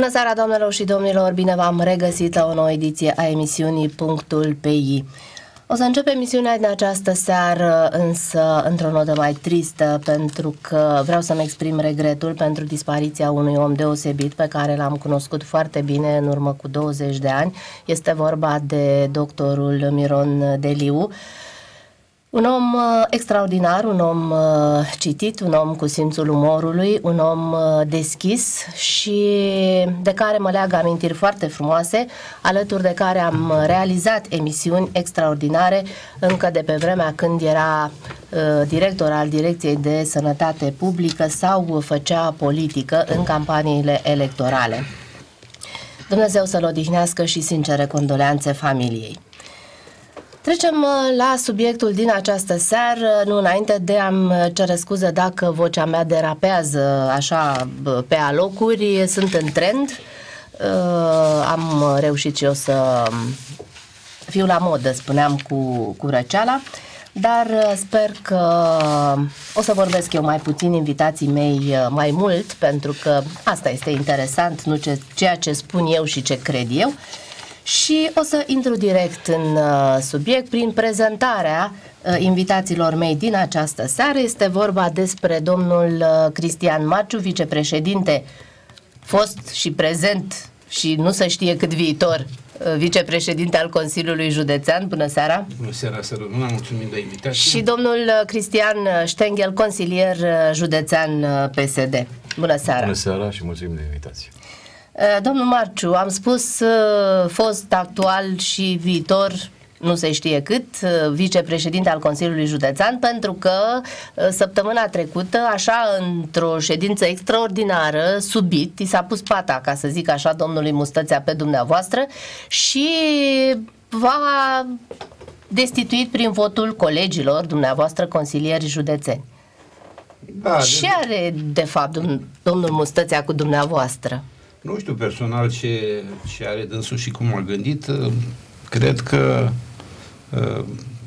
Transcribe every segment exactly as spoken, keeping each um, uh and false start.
Bună seara, doamnelor și domnilor! Bine v-am regăsit la o nouă ediție a emisiunii Punctul P I. O să încep emisiunea din această seară, însă într-o notă mai tristă, pentru că vreau să-mi exprim regretul pentru dispariția unui om deosebit pe care l-am cunoscut foarte bine în urmă cu douăzeci de ani. Este vorba de doctorul Miron Deliu. Un om uh, extraordinar, un om uh, citit, un om cu simțul umorului, un om uh, deschis și de care mă leagă amintiri foarte frumoase, alături de care am realizat emisiuni extraordinare încă de pe vremea când era uh, director al Direcției de Sănătate Publică sau făcea politică în campaniile electorale. Dumnezeu să-l odihnească și sincere condoleanțe familiei. Trecem la subiectul din această seară, nu înainte de a-mi cere scuze dacă vocea mea derapează așa pe alocuri, sunt în trend, am reușit și eu să fiu la modă, spuneam, cu, cu răceala, dar sper că o să vorbesc eu mai puțin, invitații mei mai mult, pentru că asta este interesant, nu ce, ceea ce spun eu și ce cred eu. Și o să intru direct în uh, subiect prin prezentarea uh, invitațiilor mei din această seară. Este vorba despre domnul uh, Cristian Marciu, vicepreședinte, fost și prezent și nu se știe cât viitor, uh, vicepreședinte al Consiliului Județean. Bună seara! Bună seara, să rămână, mulțumim de invitație. Și domnul uh, Cristian Ștenghel, consilier uh, județean uh, P S D. Bună seara! Bună seara și mulțumim de invitație. Domnul Marciu, am spus fost, actual și viitor, nu se știe cât, vicepreședinte al Consiliului Județean, pentru că săptămâna trecută, așa, într-o ședință extraordinară, subit, i s-a pus pata, ca să zic așa, domnului Mustățea pe dumneavoastră și v-a destituit prin votul colegilor dumneavoastră consilieri județeni. Da, ce are, de fapt, domnul Mustățea cu dumneavoastră? Nu știu personal ce, ce are dânsul și cum a gândit. Cred că uh,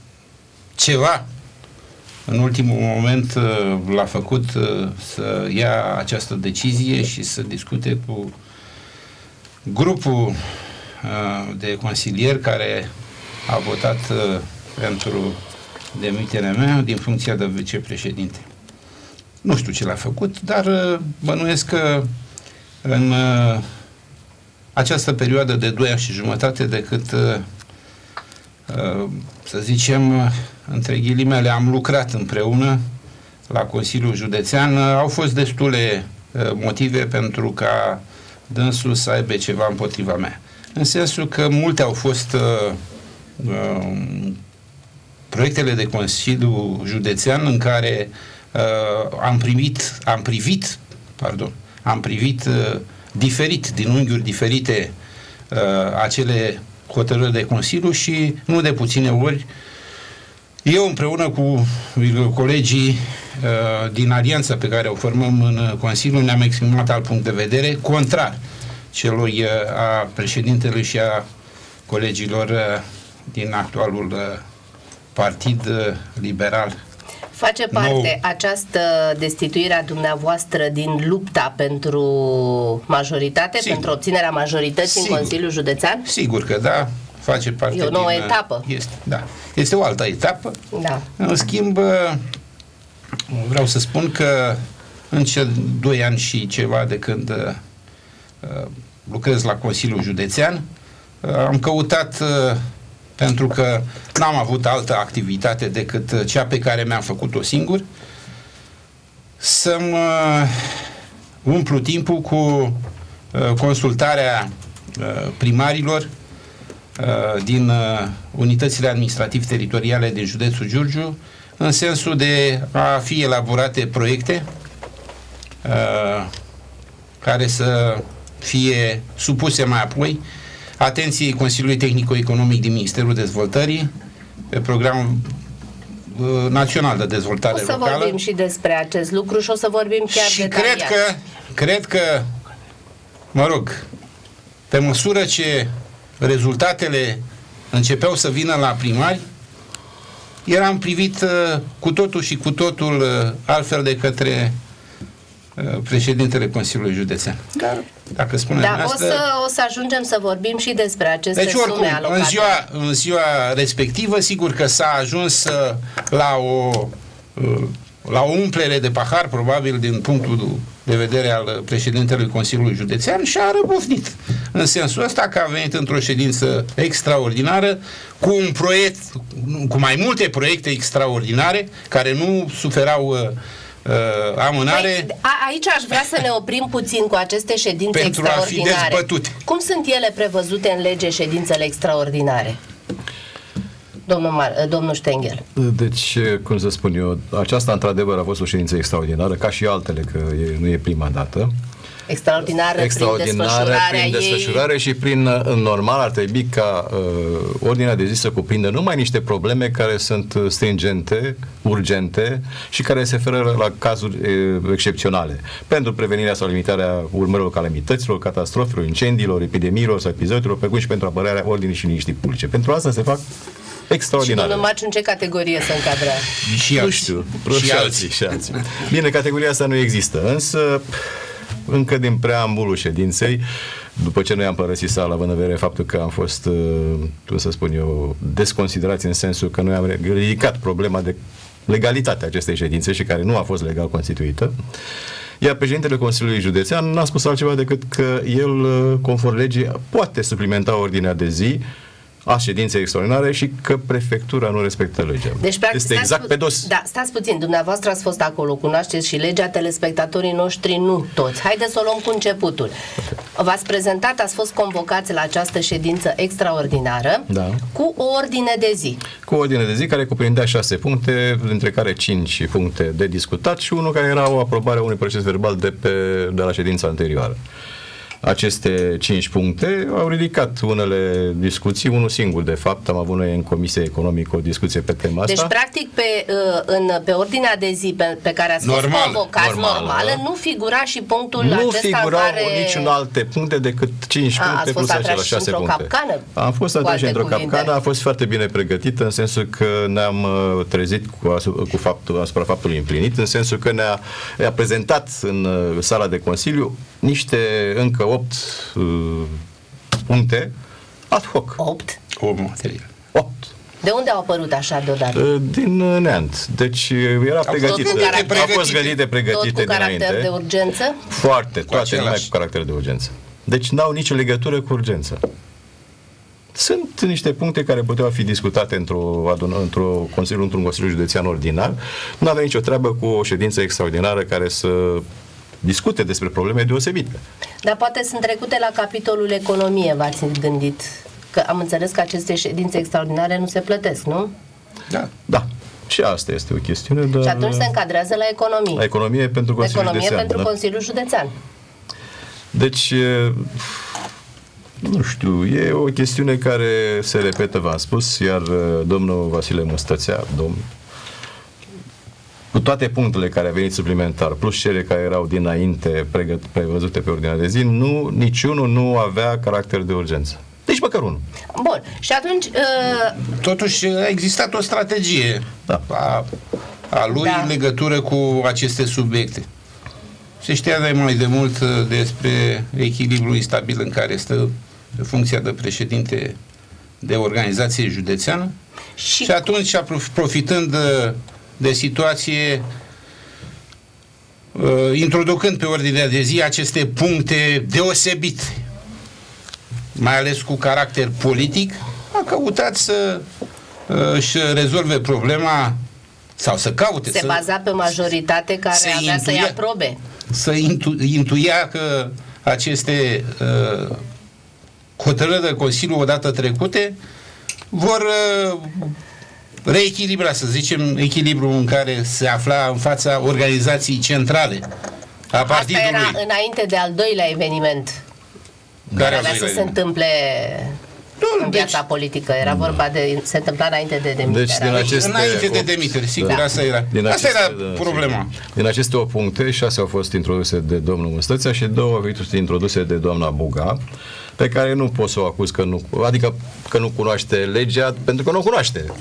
ceva în ultimul moment uh, l-a făcut uh, să ia această decizie și să discute cu grupul uh, de consilieri care a votat uh, pentru demiterea mea din funcția de vicepreședinte. Nu știu ce l-a făcut, dar uh, bănuiesc că în uh, această perioadă de doi ani și jumătate, de cât, uh, uh, să zicem, între ghilimele, am lucrat împreună la Consiliul Județean, uh, au fost destule uh, motive pentru ca dânsul să aibă ceva împotriva mea. În sensul că multe au fost uh, uh, proiectele de Consiliu Județean în care uh, am primit, am privit, pardon, am privit uh, diferit, din unghiuri diferite, uh, acele hotărâri de Consiliu și nu de puține ori eu împreună cu colegii uh, din alianța pe care o formăm în Consiliu ne-am exprimat alt punct de vedere, contrar celui uh, a președintelui și a colegilor uh, din actualul uh, Partid uh, Liberal. Face parte nou. Această destituire a dumneavoastră din lupta pentru majoritate, sigur, pentru obținerea majorității, sigur, în Consiliul Județean? Sigur că da, face parte. E o nouă din, etapă. Este, da, este o altă etapă. Da. În schimb, vreau să spun că în cei doi ani și ceva de când uh, lucrez la Consiliul Județean, uh, am căutat... Uh, pentru că n-am avut altă activitate decât cea pe care mi-am făcut-o singur, să-mi uh, umplu timpul cu uh, consultarea uh, primarilor uh, din uh, unitățile administrativ-teritoriale din județul Giurgiu, în sensul de a fi elaborate proiecte uh, care să fie supuse mai apoi atenției Consiliului Tehnico-Economic din Ministerul Dezvoltării, pe programul uh, național de dezvoltare locală. O să locală. vorbim și despre acest lucru și o să vorbim chiar și detaliat. cred că, cred că, mă rog, pe măsură ce rezultatele începeau să vină la primari, eram privit uh, cu totul și cu totul uh, altfel de către președintele Consiliului Județean. Dar, dacă spunem da, asta... o să, o să ajungem să vorbim și despre aceste deci, oricum, sume alocate. În ziua, în ziua respectivă, sigur că s-a ajuns la o, la o umplere de pahar, probabil din punctul de vedere al președintelui Consiliului Județean, și a răbufnit. În sensul ăsta că a venit într-o ședință extraordinară cu un proiect, cu mai multe proiecte extraordinare, care nu suferau uh, uh, amânare. Păi, a, aici aș vrea să ne oprim puțin cu aceste ședințe pentru extraordinare. a fi dezbătute. Cum sunt ele prevăzute în lege, ședințele extraordinare? Domnul, Mar- domnul Stengel. Deci, cum să spun eu, aceasta într-adevăr a fost o ședință extraordinară, ca și altele, că e, nu e prima dată. Extraordinară, extraordinară prin desfășurare ei... și prin, în normal, ar trebui ca uh, ordinea de zi să cuprindă numai niște probleme care sunt stringente, urgente și care se referă la cazuri uh, excepționale. Pentru prevenirea sau limitarea urmărilor calamităților, catastrofelor, incendiilor, epidemiilor sau episodiilor, precum și pentru apărarea ordinii și liniștii publice. Pentru asta se fac extraordinar. Și domnul Marciu, în ce categorie se încadrează? Și nu alții. știu, și, și alții. Și alții. Bine, categoria asta nu există, însă încă din preambulul ședinței, după ce noi am părăsit sala, având în vedere faptul că am fost, cum să spun eu, desconsiderați în sensul că noi am ridicat problema de legalitate a acestei ședințe și care nu a fost legal constituită, iar președintele Consiliului Județean n-a spus altceva decât că el, conform legii, poate suplimenta ordinea de zi a ședinței extraordinare și că prefectura nu respectă legea. Deci, practic, este exact pe dos. Da, stați puțin, dumneavoastră ați fost acolo, cunoașteți și legea, telespectatorii noștri nu toți. Haideți să o luăm cu începutul. V-ați prezentat, ați fost convocați la această ședință extraordinară, da, cu o ordine de zi. Cu o ordine de zi care cuprindea șase puncte, dintre care cinci puncte de discutat și unul care era o aprobare a unui proces verbal de, pe, de la ședința anterioară. Aceste cinci puncte au ridicat unele discuții, unul singur de fapt, am avut noi în Comisia Economică o discuție pe tema asta. Deci practic pe, în, pe ordinea de zi pe, pe care ați normal, fost convocați, normală, normală, nu figura și punctul nu acesta figurau care... niciun alte puncte decât cinci A, puncte plus acela șase puncte. Capcană, am fost atrași într-o capcană, a fost foarte bine pregătită în sensul că ne-am trezit cu, cu faptul, asupra faptului împlinit, în sensul că ne-a, ne-a prezentat în sala de Consiliu niște încă opt uh, puncte ad hoc. opt? O material. opt. De unde au apărut așa deodată? Uh, din neant. Deci era pregătită. Au fost gândite, pregătite tot cu caracter dinainte. de urgență? Foarte, toate același. numai cu caracter de urgență. Deci n-au nicio legătură cu urgență. Sunt niște puncte care puteau fi discutate într-o, adun- într-o consiliu, într-un Consiliu Județean ordinar. Nu avea nicio treabă cu o ședință extraordinară care să discute despre probleme deosebite. Dar poate sunt trecute la capitolul economie, v-ați gândit? Că am înțeles că aceste ședințe extraordinare nu se plătesc, nu? Da. Da. Și asta este o chestiune. Dar și atunci se încadrează la economie. La economie pentru Consiliul economie Județean. pentru Da? Consiliul Județean. Deci, nu știu, e o chestiune care se repetă, v-am spus, iar domnul Vasile Mustățea, domn, cu toate punctele care au venit suplimentar, plus cele care erau dinainte pregăt, prevăzute pe ordinea de zi, nu, niciunul nu avea caracter de urgență. Nici măcar unul. Bun. Și atunci... Uh... Totuși a existat o strategie da. a, a lui da. în legătură cu aceste subiecte. Se știa de mai de mult despre echilibrul instabil în care stă funcția de președinte de organizație județeană și, și atunci, profitând de, de situație, introducând pe ordinea de zi aceste puncte deosebite, mai ales cu caracter politic, a căutat să își rezolve problema sau să caute. Se să, baza pe majoritate care avea intuia, să-i aprobe. Să intu, intuia că aceste uh, hotărâri de Consiliu odată trecute vor uh, reechilibra, să zicem, echilibrul în care se afla în fața organizației centrale a partidului. Asta era înainte de al doilea eveniment care, care avea să se întâmple nu, în viața deci, politică. Era vorba de... se întâmpla înainte de demitere. Deci, din aceste înainte de demitere, sigur, da. asta era. Din asta aceste, era problema. Din aceste opt puncte, șase au fost introduse de domnul Mustățea și două au fost introduse de doamna Buga, pe care nu pot să o acuz că nu... adică că nu cunoaște legea, pentru că nu o cunoaște.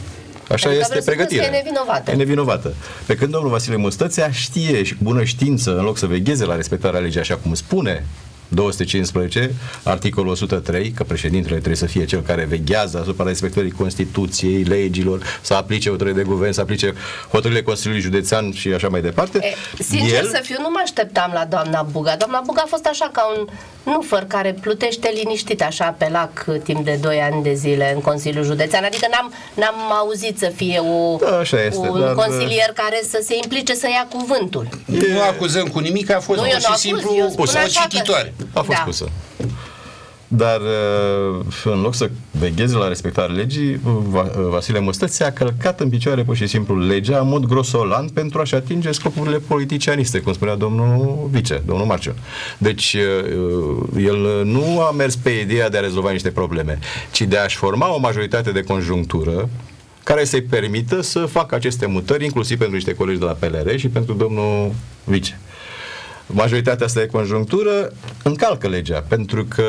Așa adică este pregătirea. E nevinovată. E nevinovată. Pe când domnul Vasile Mustățea știe și cu bună știință, în loc să vegheze la respectarea legii așa cum spune două sute cincisprezece, articolul o sută trei, că președintele trebuie să fie cel care veghează asupra respectării Constituției, legilor, să aplice hotărârile de guvern, să aplice hotărârile Consiliului Județean și așa mai departe. E, sincer El... să fiu, nu mă așteptam la doamna Buga. Doamna Buga a fost așa ca un nufăr care plutește liniștit așa pe lac timp de doi ani de zile în Consiliul Județean. Adică n-am, n-am auzit să fie o, da, așa este, un dar... consilier care să se implice să ia cuvântul. E... Nu acuzăm cu nimic, a fost nu, pur și simplu o cititoare. A fost da. pusă. Dar în loc să vegheze la respectarea legii, Vasile Mustățea a călcat în picioare pur și simplu legea în mod grosolan pentru a-și atinge scopurile politicianiste, cum spunea domnul vice, domnul Marciu. Deci el nu a mers pe ideea de a rezolva niște probleme, ci de a-și forma o majoritate de conjunctură care să-i permită să facă aceste mutări, inclusiv pentru niște colegi de la P L R și pentru domnul vice. Majoritatea asta de conjunctură încalcă legea, pentru că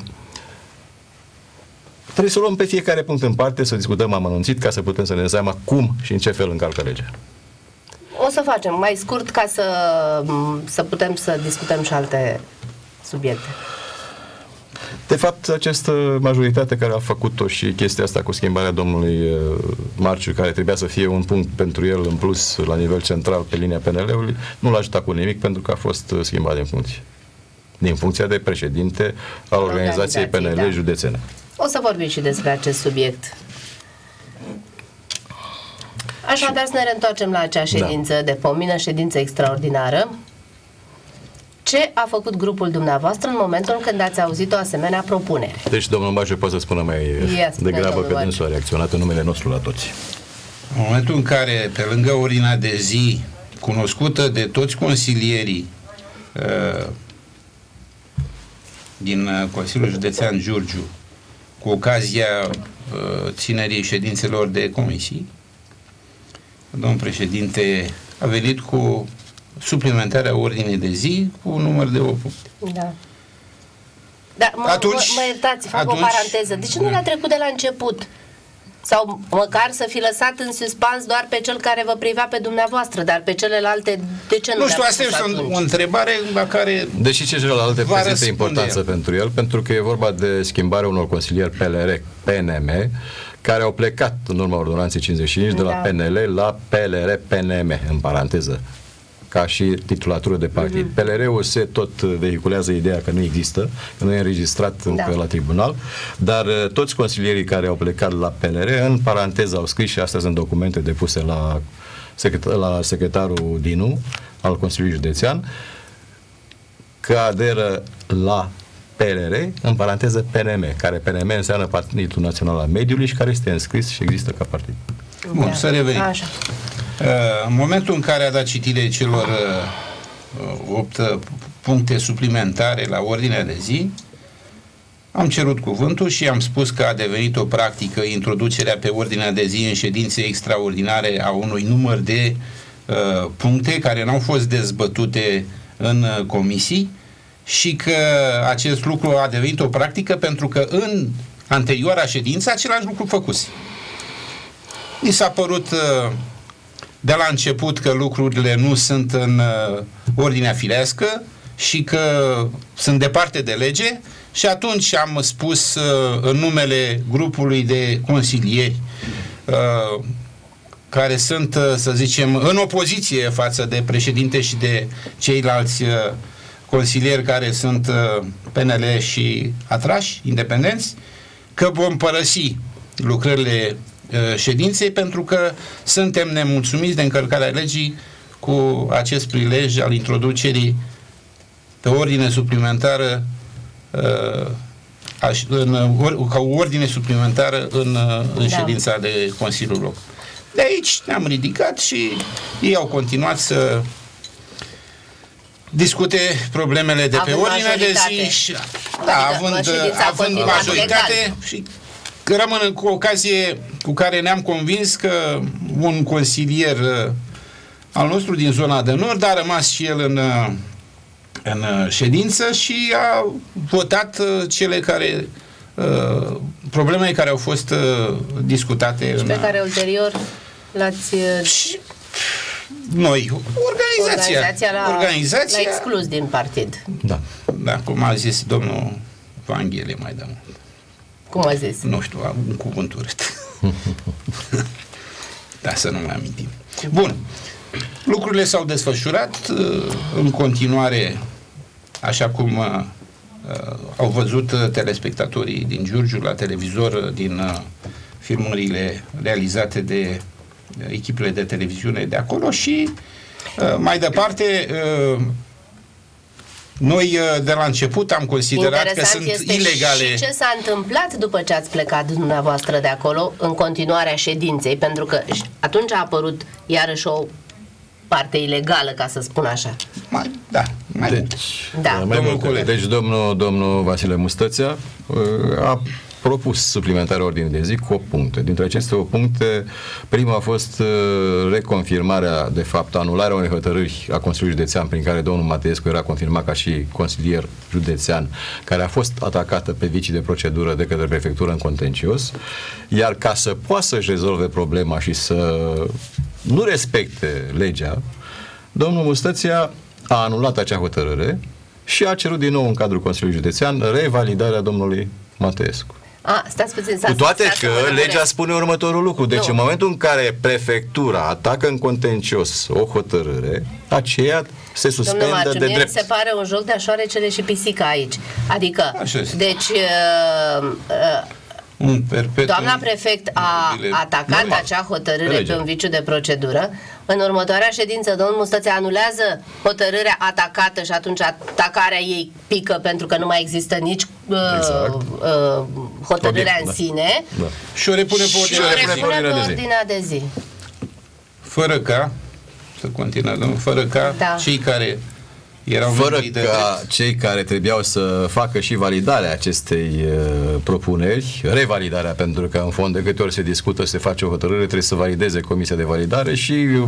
trebuie să o luăm pe fiecare punct în parte, să discutăm amănunțit, ca să putem să ne dăm seama cum și în ce fel încalcă legea. O să facem mai scurt ca să, să putem să discutăm și alte subiecte. De fapt, această majoritate care a făcut-o și chestia asta cu schimbarea domnului Marciu, care trebuia să fie un punct pentru el în plus la nivel central pe linia P N L-ului, nu l-a ajutat cu nimic pentru că a fost schimbat din funcție. Din funcția de președinte al organizației P N L da. județene. O să vorbim și despre acest subiect. Așadar, să ne reîntoarcem la acea ședință da. de pomină, ședință extraordinară. Ce a făcut grupul dumneavoastră în momentul când ați auzit o asemenea propunere? Deci, domnul Marciu poate să spună mai yes, degrabă că dânsul a reacționat în numele nostru la toți. În momentul în care, pe lângă ordinea de zi, cunoscută de toți consilierii uh, din Consiliul Județean Giurgiu, cu ocazia uh, ținerii ședințelor de comisii, domnul președinte a venit cu suplimentarea ordinii de zi cu un număr de opt puncte. Da. Dar mă, atunci, mă, mă iertați, fac atunci, o paranteză. De ce nu l-a trecut de la început? Sau măcar să fi lăsat în suspans doar pe cel care vă privea pe dumneavoastră, dar pe celelalte, de ce nu? Nu știu, asta este o, o întrebare la care... Deși ce celelalte prezintă importanță el. pentru el, pentru că e vorba de schimbarea unor consilieri P L R P N M, care au plecat în urma ordonanței cincizeci și cinci da. de la P N L la P L R P N M, în paranteză, ca și titulatură de partid. Uh-huh. P L R-ul se tot vehiculează ideea că nu există, că nu e înregistrat da. încă la tribunal, dar toți consilierii care au plecat la P L R, în paranteză au scris, și astea sunt documente depuse la, secretar, la secretarul Dinu, al Consiliului Județean, că aderă la P L R, în paranteză P N M, care P N M înseamnă Partidul Național al Mediului și care este înscris și există ca partid. Bun, să revenim. Așa. În momentul în care a dat citire celor opt puncte suplimentare la ordinea de zi, am cerut cuvântul și am spus că a devenit o practică introducerea pe ordinea de zi în ședințe extraordinare a unui număr de uh, puncte care n-au fost dezbătute în uh, comisii și că acest lucru a devenit o practică pentru că în anterioara ședință același lucru făcuse. Mi s-a părut uh, de la început că lucrurile nu sunt în uh, ordinea firească și că sunt departe de lege și atunci am spus uh, în numele grupului de consilieri uh, care sunt, uh, să zicem, în opoziție față de președinte și de ceilalți uh, consilieri care sunt uh, P N L și atrași, independenți, că vom părăsi lucrările ședinței pentru că suntem nemulțumiți de încălcarea legii cu acest prilej al introducerii pe ordine suplimentară în, ca o ordine suplimentară în, în da. ședința de Consiliul Loc. De aici ne-am ridicat și ei au continuat să discute problemele de având pe ordinea de zi și, da, adică având, având majoritate și rămân cu ocazie cu care ne-am convins că un consilier uh, al nostru din zona de nord a rămas și el în, uh, în uh, ședință și a votat uh, cele care uh, problemele care au fost uh, discutate și în, pe care ulterior l-ați... Și noi, organizația, organizația l-a, organizația, l-a exclus din partid. Da. Da, cum a zis domnul Vanghele mai de mult. Cum a zis? Nu știu, am un cuvânt urât. Da, să nu mai amintim. Bun. Lucrurile s-au desfășurat în continuare, așa cum uh, au văzut telespectatorii din Giurgiu la televizor, din uh, filmările realizate de uh, echipele de televiziune de acolo și uh, mai departe uh, noi de la început am considerat interesant că sunt este ilegale. Și ce s-a întâmplat după ce ați plecat dumneavoastră de acolo în continuarea ședinței, pentru că atunci a apărut iarăși o parte ilegală, ca să spun așa. Mai, da, mai deci, mult. Da. Mai Domnul mult. Deci domnul, domnul Vasile Mustățea a propus suplimentarea ordinii de zi cu opt puncte. Dintre aceste opt puncte, prima a fost reconfirmarea, de fapt, anularea unei hotărâri a Consiliului Județean prin care domnul Mateescu era confirmat ca și consilier județean, care a fost atacată pe vicii de procedură de către prefectură în contencios, iar ca să poată să-și rezolve problema și să nu respecte legea, domnul Mustățea a anulat acea hotărâre și a cerut din nou în cadrul Consiliului Județean revalidarea domnului Mateescu. A, stați puțin, Cu toate că legea spune următorul lucru. Deci nu. în momentul în care prefectura atacă în contencios o hotărâre, aceea se suspendă Marciu, de mie drept. mi se pare un joc de așoarecele și pisica aici. Adică, Așa este. deci uh, uh, Un perpetu- doamna prefect a atacat Normal. acea hotărâre Legea. pe un viciu de procedură. În următoarea ședință, domnul Mustățea anulează hotărârea atacată și atunci atacarea ei pică pentru că nu mai există nici uh, Exact. uh, hotărârea Obiect, în da. sine. Da. și o repune pe Și ordinea o de zi. repune pe ordinea de zi. ordinea de zi. Fără ca, să continuăm, domnul, fără ca Da. cei care erau Fără membrii de ca drept, cei care trebuiau să facă și validarea acestei uh, propuneri, revalidarea, pentru că în fond de câte ori se discută, se face o hotărâre, trebuie să valideze comisia de validare și uh,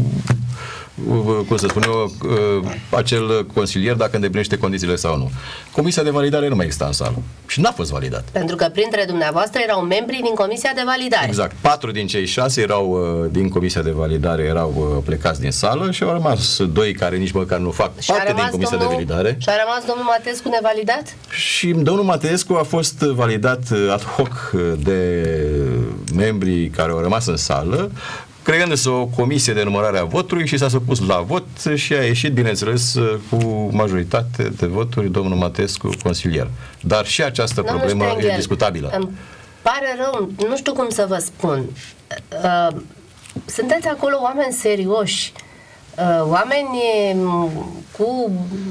uh, cum să spun eu, uh, acel consilier dacă îndeplinește condițiile sau nu. Comisia de validare nu mai exista în sală și n-a fost validat. Pentru că printre dumneavoastră erau membrii din Comisia de Validare. Exact. Patru din cei șase erau uh, din comisia de validare, erau uh, plecați din sală și au rămas doi care nici măcar nu fac Și a parte din rămas comisia de validare. Și a rămas domnul Mateescu nevalidat? Și domnul Mateescu a fost validat ad hoc de membrii care au rămas în sală, creându-se o comisie de numărare a votului și s-a supus la vot și a ieșit, bineînțeles, cu majoritate de voturi domnul Mateescu consilier. Dar și această Domnul problemă Stengel, e discutabilă. Îmi pare rău, nu știu cum să vă spun. Uh, sunteți acolo oameni serioși, uh, oameni cu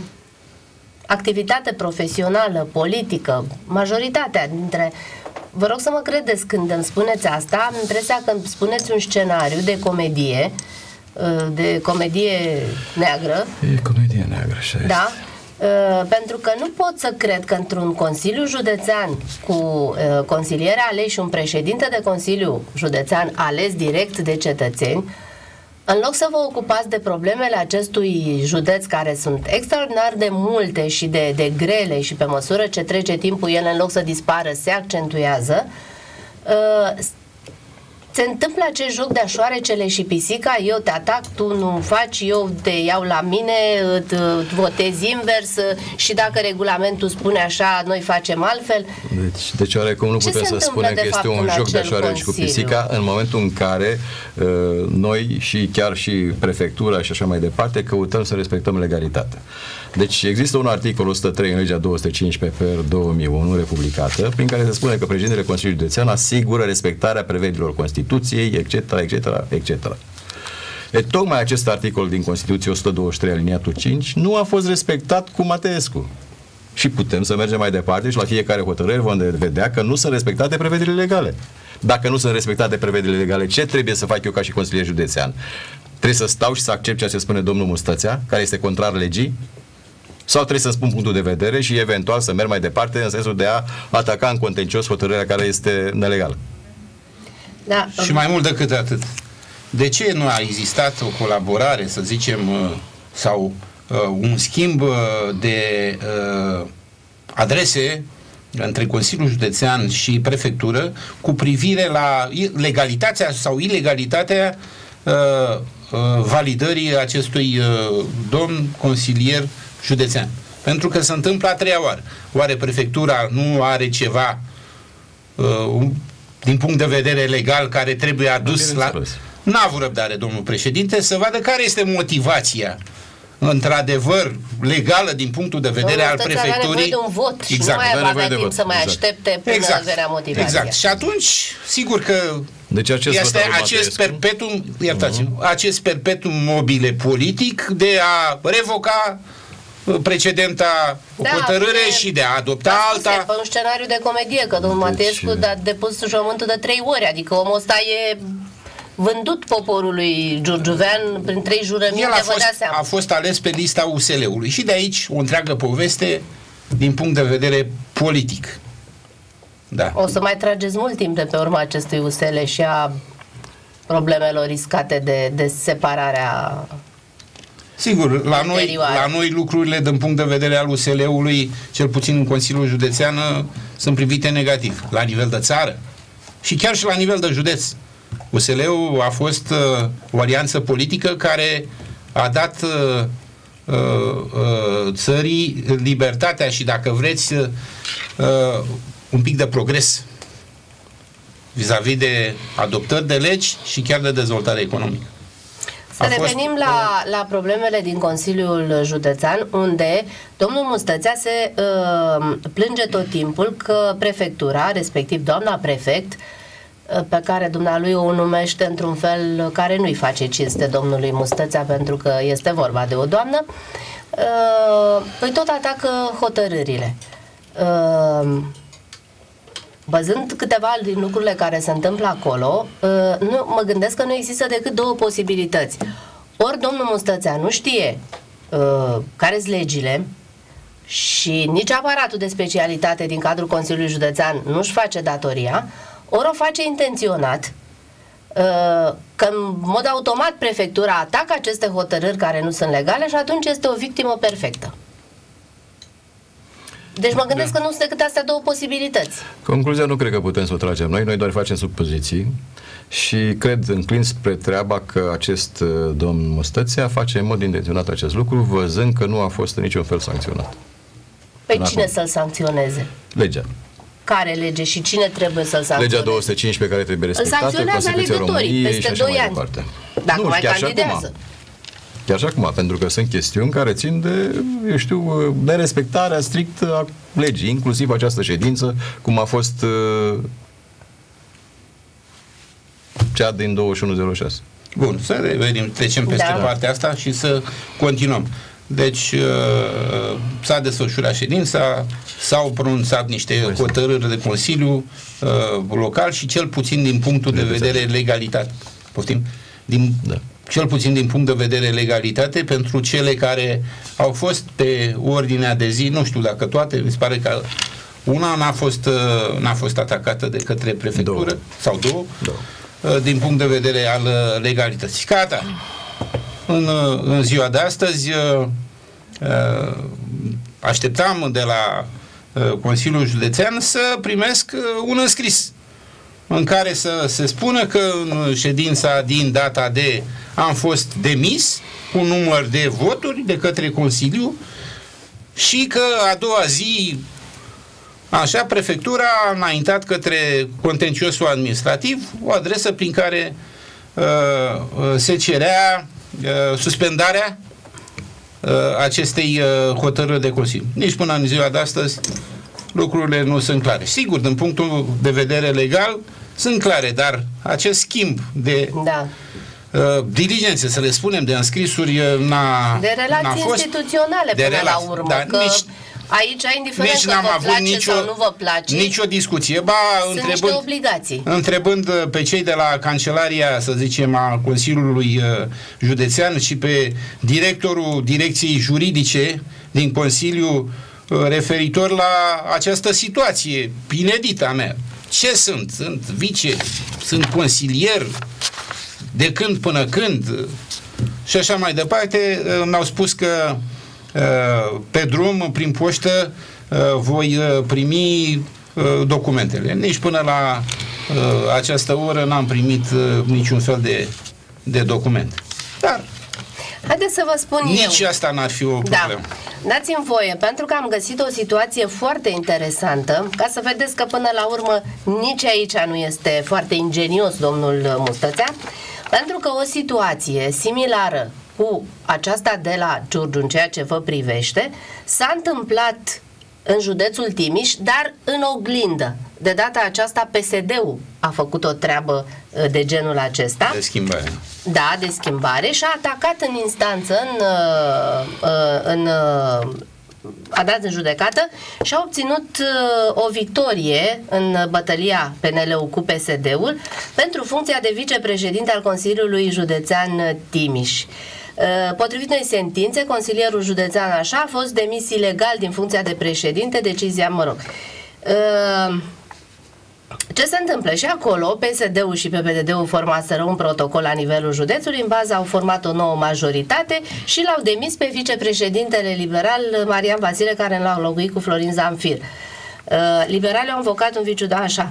activitate profesională, politică, majoritatea dintre... Vă rog să mă credeți când îmi spuneți asta, am impresia că îmi spuneți un scenariu de comedie, de comedie neagră. E comedie neagră, așa este. Da? Pentru că nu pot să cred că într-un Consiliu Județean cu consilieri aleși și un președinte de Consiliu Județean ales direct de cetățeni, în loc să vă ocupați de problemele acestui județ, care sunt extraordinar de multe și de, de grele, și pe măsură ce trece timpul ele, în loc să dispară, se accentuează, uh, se întâmplă acest joc de așoarecele și pisica, eu te atac, tu nu faci, eu te iau la mine, îți votez invers și dacă regulamentul spune așa, noi facem altfel. Deci, deci oarecum nu Ce putem se să spunem întâmplă, că de este fapt, un în joc de acel așoareci cu Consiliu? pisica în momentul în care uh, noi și chiar și prefectura și așa mai departe căutăm să respectăm legalitatea. Deci există un articol o sută trei în legea două sute cincisprezece pe două mii unu republicată, prin care se spune că președintele Consiliului Județean asigură respectarea prevederilor Constituției, etc, etc, et cetera. E tocmai acest articol din Constituție o sută douăzeci și trei aliniatul cinci nu a fost respectat cu Mateescu. Și putem să mergem mai departe și la fiecare hotărâre vom vedea că nu sunt respectate prevederile legale. Dacă nu sunt respectate prevederile legale, ce trebuie să fac eu ca și consilier județean? Trebuie să stau și să accept ceea ce spune domnul Mustățea, care este contrar legii? Sau trebuie să spun punctul de vedere și eventual să merg mai departe în sensul de a ataca în contencios hotărârea care este nelegală? Da. și mai mult decât atât. De ce nu a existat o colaborare, să zicem, sau uh, un schimb uh, de uh, adrese între Consiliul Județean și Prefectură cu privire la legalitatea sau ilegalitatea uh, uh, validării acestui uh, domn consilier județean. Pentru că se întâmplă a treia oară. Oare Prefectura nu are ceva uh, din punct de vedere legal care trebuie adus la... N-a avut răbdare, domnul președinte, să vadă care este motivația într-adevăr legală din punctul de vedere domnul al prefecturii. Are nevoie de un vot și exact. nu mai avea timp vot. să mai exact. aștepte până exact. venea motivația. Exact. Și atunci, sigur că deci acest este acest perpetuum, iertați-mă, uh-huh. acest perpetuum mobile politic de a revoca precedenta da, hotărâre e, și de a adopta da, alta. Pe un scenariu de comedie, că domnul deci... Mateescu a depus jurământul de trei ori, adică omul ăsta e vândut poporului giurgiuvean prin trei jurăminte, El a vă fost, dați seama. a fost ales pe lista U S L-ului și de aici o întreagă poveste din punct de vedere politic. Da. O să mai trageți mult timp de pe urma acestui U S L și a problemelor riscate de, de separarea. Sigur, la noi, la noi lucrurile din punct de vedere al U S L-ului, cel puțin în Consiliul Județean, sunt privite negativ, la nivel de țară și chiar și la nivel de județ. U S L-ul a fost uh, o alianță politică care a dat uh, uh, țării libertatea și, dacă vreți, uh, un pic de progres vis-a-vis de adoptări de legi și chiar de dezvoltare economică. Să a revenim fost, la, la problemele din Consiliul Județean, unde domnul Mustățea se uh, plânge tot timpul că prefectura, respectiv doamna prefect, uh, pe care dumnealui o numește într-un fel care nu-i face cinste domnului Mustățea, pentru că este vorba de o doamnă, uh, păi tot atacă hotărârile. Uh, Văzând câteva din lucrurile care se întâmplă acolo, nu, mă gândesc că nu există decât două posibilități. Ori domnul Mustățea nu știe uh, care sunt legile și nici aparatul de specialitate din cadrul Consiliului Județean nu-și face datoria, ori o face intenționat, uh, că în mod automat prefectura atacă aceste hotărâri care nu sunt legale și atunci este o victimă perfectă. Deci mă gândesc da. că nu sunt decât astea două posibilități. Concluzia nu cred că putem să o tragem noi, noi doar facem supoziții și cred, înclin spre treaba, că acest domn Mustățea face în mod intenționat acest lucru, văzând că nu a fost în niciun fel sancționat. Păi cine acum să-l sancționeze? Legea. Care lege și cine trebuie să-l sancționeze? Legea două sute cincisprezece care trebuie respectată, Constituția României peste doi ani. Dacă nu, mai candidează. Chiar și acum, pentru că sunt chestiuni care țin de, eu știu, nerespectarea strict a legii, inclusiv această ședință, cum a fost uh, cea din douăzeci și unu zero șase. Bun, să revenim, trecem peste da. partea asta și să continuăm. Deci uh, s-a desfășurat ședința, s-au pronunțat niște hotărâri de Consiliu uh, local și cel puțin din punctul de vedere legalitate. Poftim? Din, da. Cel puțin din punct de vedere legalitate, pentru cele care au fost pe ordinea de zi, nu știu dacă toate, mi se pare că una n-a fost, n-a fost atacată de către prefectură, două. sau două, două, din punct de vedere al legalității. Ca atare, în, în ziua de astăzi așteptam de la Consiliul Județean să primesc un înscris în care să se spună că în ședința din data de am fost demis cu număr de voturi de către Consiliu și că a doua zi, așa, prefectura a înaintat către contenciosul administrativ o adresă prin care uh, se cerea uh, suspendarea uh, acestei uh, hotărâri de Consiliu. Nici până în ziua de astăzi lucrurile nu sunt clare. Sigur, din punctul de vedere legal sunt clare, dar acest schimb de da. uh, diligențe, să le spunem, de înscrisuri n-a de relații fost, instituționale de până relații, la urmă, dar că nici, aici, indiferent nici că n-am vă avut place nicio, sau nu vă place, nicio discuție. Ba, sunt întrebând, niște obligații. Întrebând pe cei de la Cancelaria, să zicem, a Consiliului uh, Județean și pe directorul Direcției Juridice din Consiliu uh, referitor la această situație inedită a mea. Ce sunt? Sunt vice, sunt consilier, de când până când și așa mai departe. Mi-au spus că pe drum, prin poștă, voi primi documentele. Nici până la această oră n-am primit niciun fel de, de document. Dar haideți să vă spun nici eu. Nici asta n-ar fi o problemă. Da. Dați-mi voie, pentru că am găsit o situație foarte interesantă, ca să vedeți că până la urmă nici aici nu este foarte ingenios domnul Mustățea, pentru că o situație similară cu aceasta de la Giurgiu, în ceea ce vă privește, s-a întâmplat în județul Timiș, dar în oglindă. De data aceasta P S D-ul a făcut o treabă de genul acesta. De schimbare. Da, de schimbare și a atacat în instanță, în, în, a dat în judecată și a obținut o victorie în bătălia P N L-ul cu P S D-ul pentru funcția de vicepreședinte al Consiliului Județean Timiș. Potrivit noi sentințe, consilierul județean așa a fost demis ilegal din funcția de președinte, decizia, mă rog. Ce se întâmplă? Și acolo P S D-ul și P P D D-ul formaseră un protocol la nivelul județului, în baza au format o nouă majoritate și l-au demis pe vicepreședintele liberal Marian Vasile, care l-a înlocuit cu Florin Zamfir. Liberalii au invocat un viciu de așa.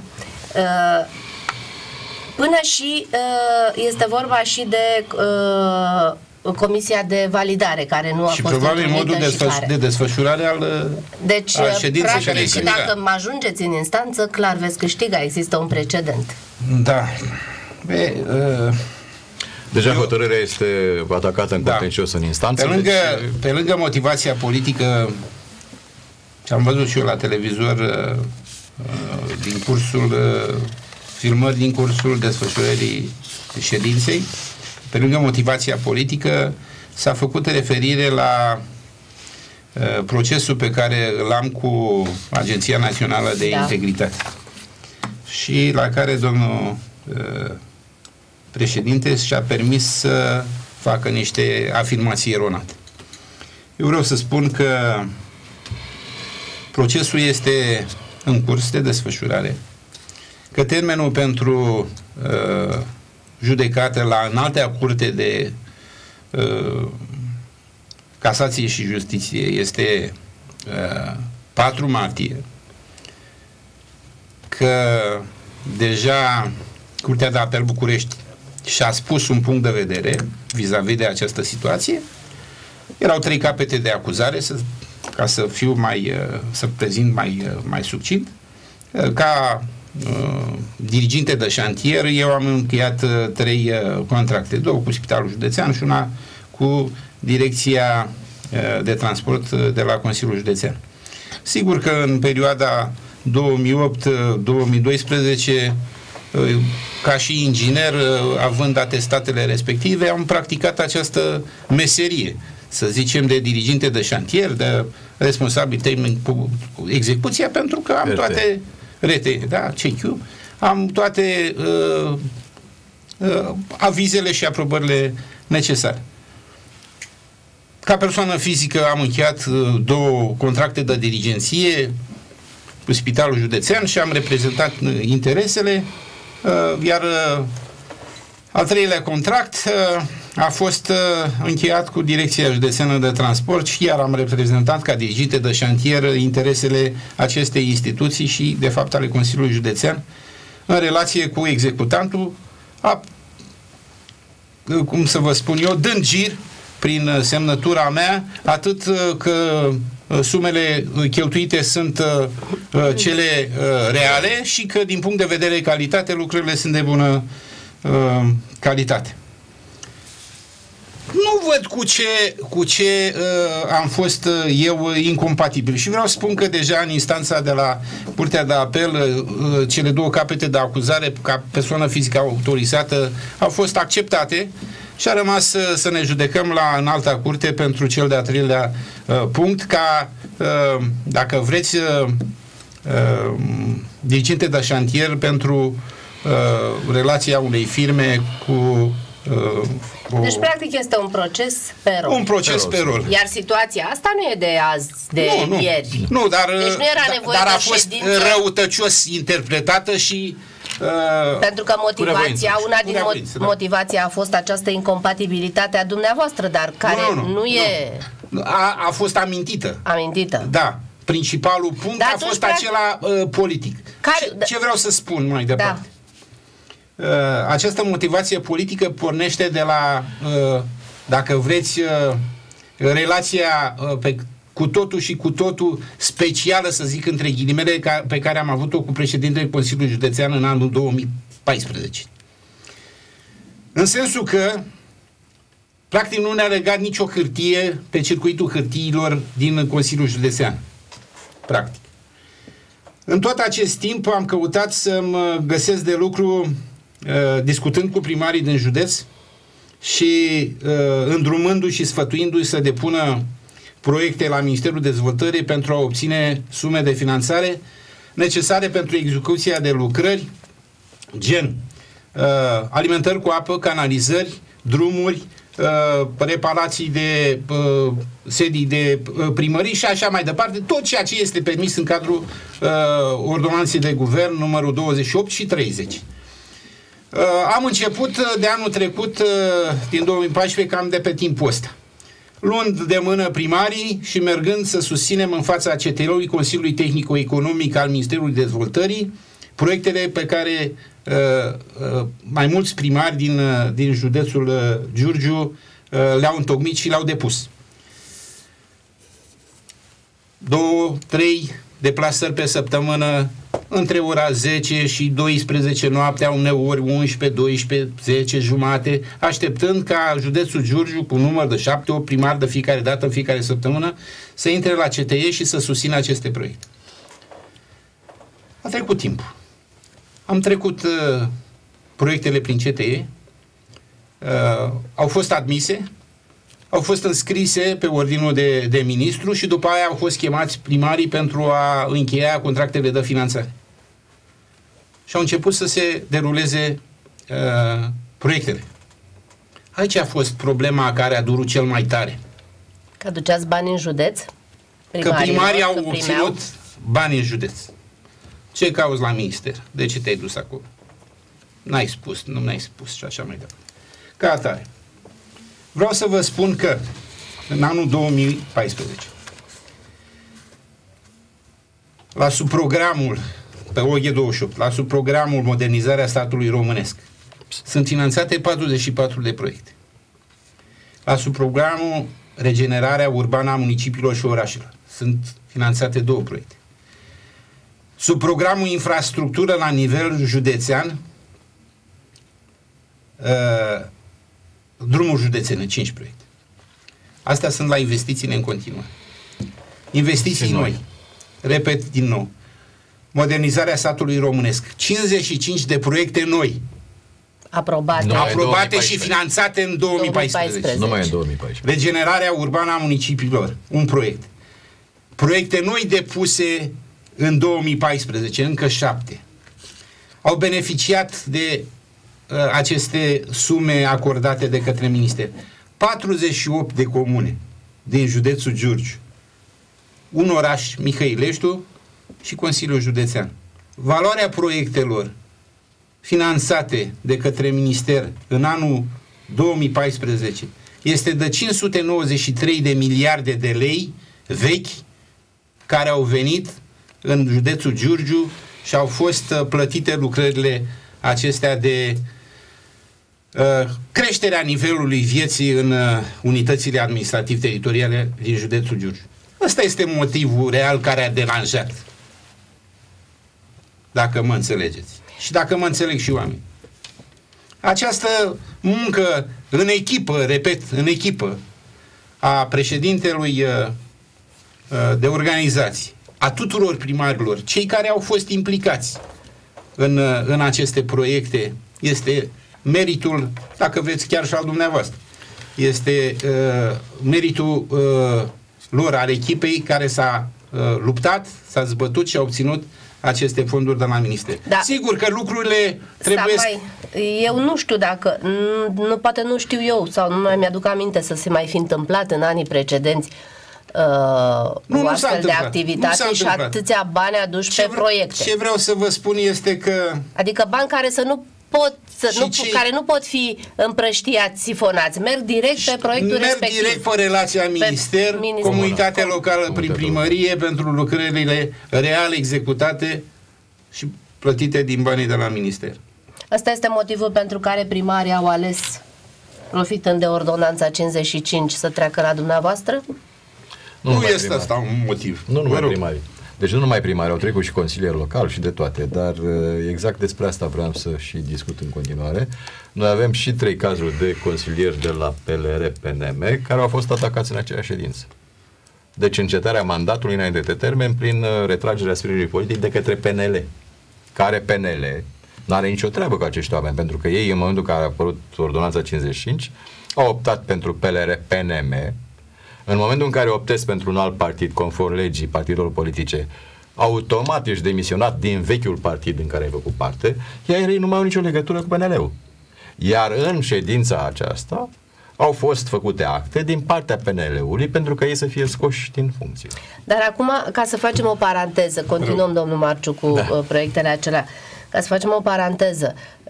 Până și este vorba și de Comisia de validare, care nu a și fost probabil modul de, care... de desfășurare al, deci, al ședinței. Practic, dacă mă ajungeți în instanță, clar veți câștiga, există un precedent. Da. Be, uh, Deja eu, hotărârea este atacată în da. contencios în instanță. Pe lângă, deci... pe lângă motivația politică, ce am văzut și eu la televizor uh, din cursul uh, filmări din cursul desfășurării ședinței, pe lângă motivația politică, s-a făcut referire la uh, procesul pe care îl am cu Agenția Națională de da. Integritate și la care domnul uh, președinte și-a permis să facă niște afirmații eronate. Eu vreau să spun că procesul este în curs de desfășurare, că termenul pentru uh, judecată la înaltea curte de uh, casație și justiție este uh, patru martie, că deja Curtea de Apel București și-a spus un punct de vedere vis-a-vis de această situație. Erau trei capete de acuzare, să, ca să fiu mai, uh, să prezint mai, uh, mai succint. Uh, ca Uh, diriginte de șantier, eu am încheiat uh, trei uh, contracte, două cu Spitalul Județean și una cu Direcția uh, de Transport uh, de la Consiliul Județean. Sigur că în perioada două mii opt două mii doisprezece, uh, ca și inginer, uh, având atestatele respective, am practicat această meserie, să zicem, de diriginte de șantier, de responsabil tehnic cu execuția, pentru că am toate rete, da, C Q, am toate uh, uh, avizele și aprobările necesare. Ca persoană fizică am încheiat uh, două contracte de dirigenție cu Spitalul Județean și am reprezentat uh, interesele, uh, iar uh, al treilea contract uh, a fost uh, încheiat cu Direcția Județeană de Transport și iar am reprezentat ca diriginte de șantier interesele acestei instituții și, de fapt, ale Consiliului Județean în relație cu executantul, a, cum să vă spun eu, dând gir prin semnătura mea, atât că sumele cheltuite sunt uh, cele uh, reale și că, din punct de vedere calitate, lucrurile sunt de bună uh, calitate. Nu văd cu ce, cu ce uh, am fost uh, eu incompatibil și vreau să spun că deja în instanța de la Curtea de Apel uh, cele două capete de acuzare ca persoană fizică autorizată au fost acceptate și a rămas uh, să ne judecăm la înalta curte pentru cel de-a treilea uh, punct ca, uh, dacă vreți, uh, uh, diriginte de șantier pentru uh, relația unei firme cu uh, Deci, practic, este un proces pe rol. Un proces pe rol. Iar situația asta nu e de azi, de nu, nu. ieri. Nu, dar, deci nu era nevoie dar a de fost ședință, răutăcios interpretată și... Uh, pentru că motivația, una din voință, da. motivația a fost această incompatibilitate a dumneavoastră, dar care nu, nu, nu, nu e... A, a fost amintită. Amintită. Da. principalul punct Dar a fost atunci, acela uh, politic. Care- Ce, ce vreau să spun mai departe? Da. Uh, această motivație politică pornește de la, uh, dacă vreți, uh, relația uh, pe, cu totul și cu totul specială, să zic între ghilimele, ca, pe care am avut-o cu președintele Consiliului Județean în anul două mii paisprezece. În sensul că practic nu ne-a legat nicio hârtie pe circuitul hârtiilor din Consiliul Județean. Practic. În tot acest timp am căutat să mă găsesc de lucru uh, discutând cu primarii din județ și uh, îndrumându-i și sfătuindu-i să depună proiecte la Ministerul Dezvoltării pentru a obține sume de finanțare necesare pentru execuția de lucrări gen uh, alimentări cu apă, canalizări, drumuri, uh, reparații de uh, sedii de uh, primării și așa mai departe, tot ceea ce este permis în cadrul uh, ordonanței de guvern numărul douăzeci și opt și treizeci. Uh, am început de anul trecut, uh, din două mii paisprezece, cam de pe timpul ăsta, luând de mână primarii și mergând să susținem în fața C T L-ului Consiliului Tehnico-Economic al Ministerului Dezvoltării proiectele pe care uh, uh, mai mulți primari din, uh, din județul uh, Giurgiu uh, le-au întocmit și le-au depus. Două, trei deplasări pe săptămână între ora zece și douăsprezece noaptea, uneori unsprezece, doisprezece, zece jumate, așteptând ca județul Giurgiu, cu număr de șapte opt primari de fiecare dată, în fiecare săptămână, să intre la C T E și să susțină aceste proiecte. A trecut timpul. Am trecut uh, proiectele prin C T E, uh, au fost admise, au fost înscrise pe ordinul de, de ministru și după aia au fost chemați primarii pentru a încheia contractele de finanțare. Și au început să se deruleze uh, proiectele. Aici a fost problema care a durut cel mai tare. Că duceați bani în județ? Că primarii au obținut bani în județ. Ce cauți la minister? De ce te-ai dus acolo? N-ai spus, nu mi-ai spus și așa mai departe. Ca atare. Vreau să vă spun că în anul două mii paisprezece, la subprogramul, pe O G douăzeci și opt, la subprogramul Modernizarea statului românesc, sunt finanțate patruzeci și patru de proiecte. La subprogramul Regenerarea urbană a municipiilor și orașelor sunt finanțate două proiecte. Sub programul Infrastructură la nivel județean, uh, drumuri județene, cinci proiecte. Astea sunt la investițiile în continuare. Investiții noi. noi. Repet din nou. Modernizarea satului românesc. cincizeci și cinci de proiecte noi. Aprobate. No, aprobate și finanțate în două mii paisprezece. Nu mai în două mii paisprezece. Regenerarea urbană a municipiilor. Un proiect. Proiecte noi depuse în două mii paisprezece, încă șapte. Au beneficiat de uh, aceste sume acordate de către minister. patruzeci și opt de comune din județul Giurgiu, un oraș, Mihăileștiul, și Consiliul Județean. Valoarea proiectelor finanțate de către minister în anul două mii paisprezece este de cinci sute nouăzeci și trei de miliarde de lei vechi care au venit în județul Giurgiu și au fost uh, plătite lucrările acestea de uh, creșterea nivelului vieții în uh, unitățile administrativ-teritoriale din județul Giurgiu. Ăsta este motivul real care a deranjat. Dacă mă înțelegeți. Și dacă mă înțeleg și oamenii. Această muncă în echipă, repet, în echipă, a președintelui uh, uh, de organizații, a tuturor primarilor, cei care au fost implicați în, în aceste proiecte, este meritul, dacă vreți, chiar și al dumneavoastră. Este uh, meritul uh, lor, al echipei care s-a uh, luptat, s-a zbătut și a obținut aceste fonduri de la minister. Da. Sigur că lucrurile trebuie... Mai, eu nu știu dacă, nu, poate nu știu eu, sau nu mai mi-aduc aminte să se mai fi întâmplat în anii precedenți Uh, nu, o astfel de activitate și atâția bani aduși ce pe vreau, proiecte. Ce vreau să vă spun este că... Adică bani care să nu pot să, Și nu, ce- care nu pot fi împrăștiați, sifonați, merg direct pe proiectul Merg respectiv. direct pe relația minister, minister. comunitatea Com- locală prin primărie pentru lucrările reale executate și plătite din banii de la minister. Ăsta este motivul pentru care primarii au ales, profitând de ordonanța cincizeci și cinci, să treacă la dumneavoastră? Nu, numai este primari. asta un motiv. Nu numai Vă rog. primarii. Deci nu numai primari, au trecut și consilier local și de toate, dar exact despre asta vreau să și discut în continuare. Noi avem și trei cazuri de consilieri de la P L R P N M care au fost atacați în aceeași ședință. Deci încetarea mandatului înainte de termen prin retragerea sprijinului politic de către P N L, care P N L nu are nicio treabă cu acești oameni, pentru că ei, în momentul în care a apărut ordonanța cincizeci și cinci, au optat pentru P L R P N M. În momentul în care optezi pentru un alt partid, conform legii partidelor politice, automat ești demisionat din vechiul partid în care ai făcut parte, iar ei nu mai au nicio legătură cu P N L-ul. Iar în ședința aceasta au fost făcute acte din partea P N L-ului pentru că ei să fie scoși din funcție. Dar acum, ca să facem o paranteză, continuăm, domnul Marciu, cu da. proiectele acelea, ca să facem o paranteză,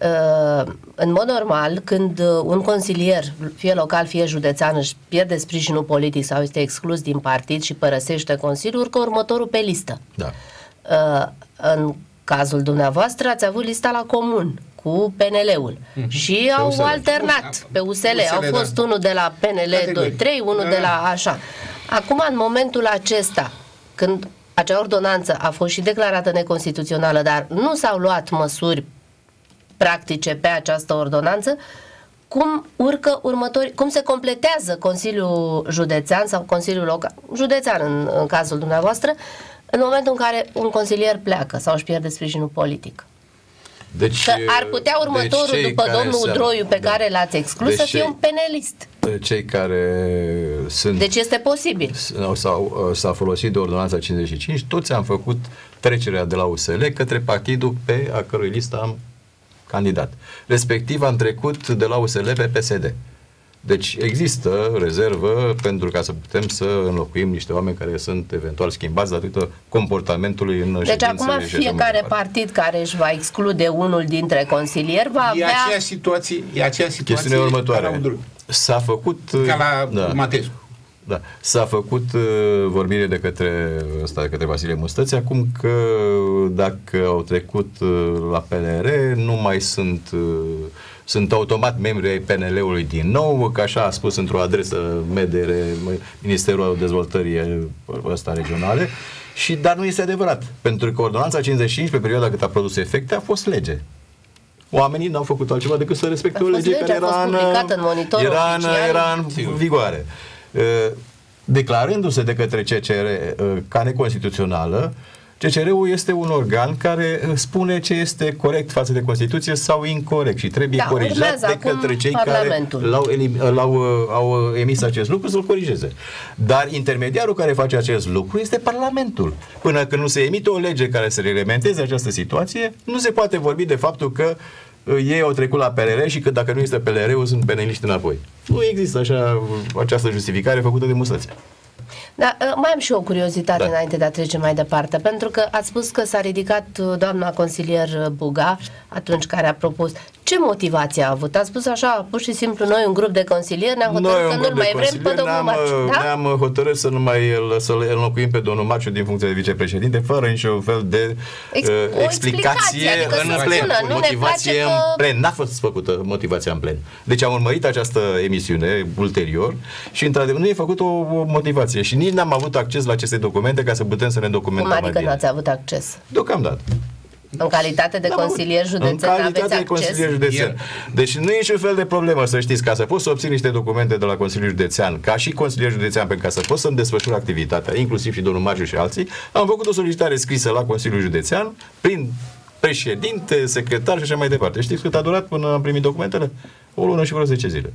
în mod normal, când un consilier, fie local, fie județean, își pierde sprijinul politic sau este exclus din partid și părăsește Consiliul, urcă următorul pe listă. Da. În cazul dumneavoastră ați avut lista la comun cu P N L-ul mm-hmm. și au U S L. alternat pe U S L. U S L, Au fost da. unul de la P N L doi trei, unul Da, de da. la așa. Acum, în momentul acesta, când acea ordonanță a fost și declarată neconstituțională, dar nu s-au luat măsuri practice pe această ordonanță, cum urcă următori, cum se completează Consiliul Județean sau Consiliul Local, județean în, în cazul dumneavoastră, în momentul în care un consilier pleacă sau își pierde sprijinul politic? Deci, Că ar putea următorul, deci după domnul se, Udroiu, pe da. care l-ați exclus, Deci să fie cei- un penelist. Cei care sunt Deci este posibil. s-au, s-a folosit de ordonanța cincizeci și cinci, toți am făcut trecerea de la U S L către partidul pe a cărui listă am candidat. Respectiv am trecut de la U S L pe P S D. Deci există rezervă pentru ca să putem să înlocuim niște oameni care sunt eventual schimbați datorită comportamentului în Deci ședințele acum și de fiecare parte. partid care își va exclude unul dintre consilieri va E avea... aceeași situație, e aceeași situație Chestiunea următoare. ca la Udru- S-a făcut... ca la da. Matescu. Da. S-a făcut uh, vorbire de către, ăsta, de către Vasile Mustăți acum că dacă au trecut uh, la P L R nu mai sunt uh, sunt automat membri ai P N L-ului din nou, că așa a spus într-o adresă M D R, Ministerul Dezvoltării ăsta regionale, și dar nu este adevărat, pentru că ordonanța cincizeci și cinci pe perioada cât a produs efecte a fost lege. Oamenii n-au făcut altceva decât să respecte A o fost lege lege, care a fost era în, publicată în monitorul era în, oficial. era în Sigur. vigoare. Uh, Declarându-se de către C C R uh, ca neconstituțională, C C R-ul este un organ care uh, spune ce este corect față de Constituție sau incorect și trebuie Da, corijat urmează de acum către cei Parlamentul. care l-au, elim- l-au uh, au emis acest lucru să-l corijeze. Dar intermediarul care face acest lucru este Parlamentul. Până când nu se emite o lege care să reglementeze această situație, nu se poate vorbi de faptul că uh, ei au trecut la P L R și că dacă nu este P L R-ul sunt peneliști înapoi. Nu există așa această justificare făcută de Mustățea. Da, mai am și o curiozitate Da. înainte de a trece mai departe, pentru că ați spus că s-a ridicat uh, doamna consilier Buga atunci care a propus. Ce motivație a avut? A spus așa, pur și simplu, noi un grup de consilieri ne-am hotărât Noi, că un nu-l grup de mai vrem pe consilieri, domnul ne-am, Marciu. Da? ne-am hotărât să nu mai să-l înlocuim pe domnul Marciu din funcție de vicepreședinte, fără niciun fel de Ex- uh, o explicație, explicație, adică în să plen. spună, nu ne Motivație place în că- plen. N-a fost făcută motivația în plen. Deci am urmărit această emisiune ulterior și într-adevăr nu e făcută o, o motivație și nici n-am avut acces la aceste documente ca să putem să ne documentăm Cum mai adică nu bine. ați avut acces? Deocamdată. În calitate de N-am avut. consilier județean În calitate aveți de acces? consilier județean. Deci nu e niciun fel de problemă, să știți, ca să poți să obții niște documente de la Consiliul Județean, ca și consilier județean, pentru ca să poți să-mi desfășur activitatea, inclusiv și domnul Marciu și alții, am făcut o solicitare scrisă la Consiliul Județean, prin președinte, secretar și așa mai departe. Știți cât a durat până am primit documentele? O lună și vreo zece zile.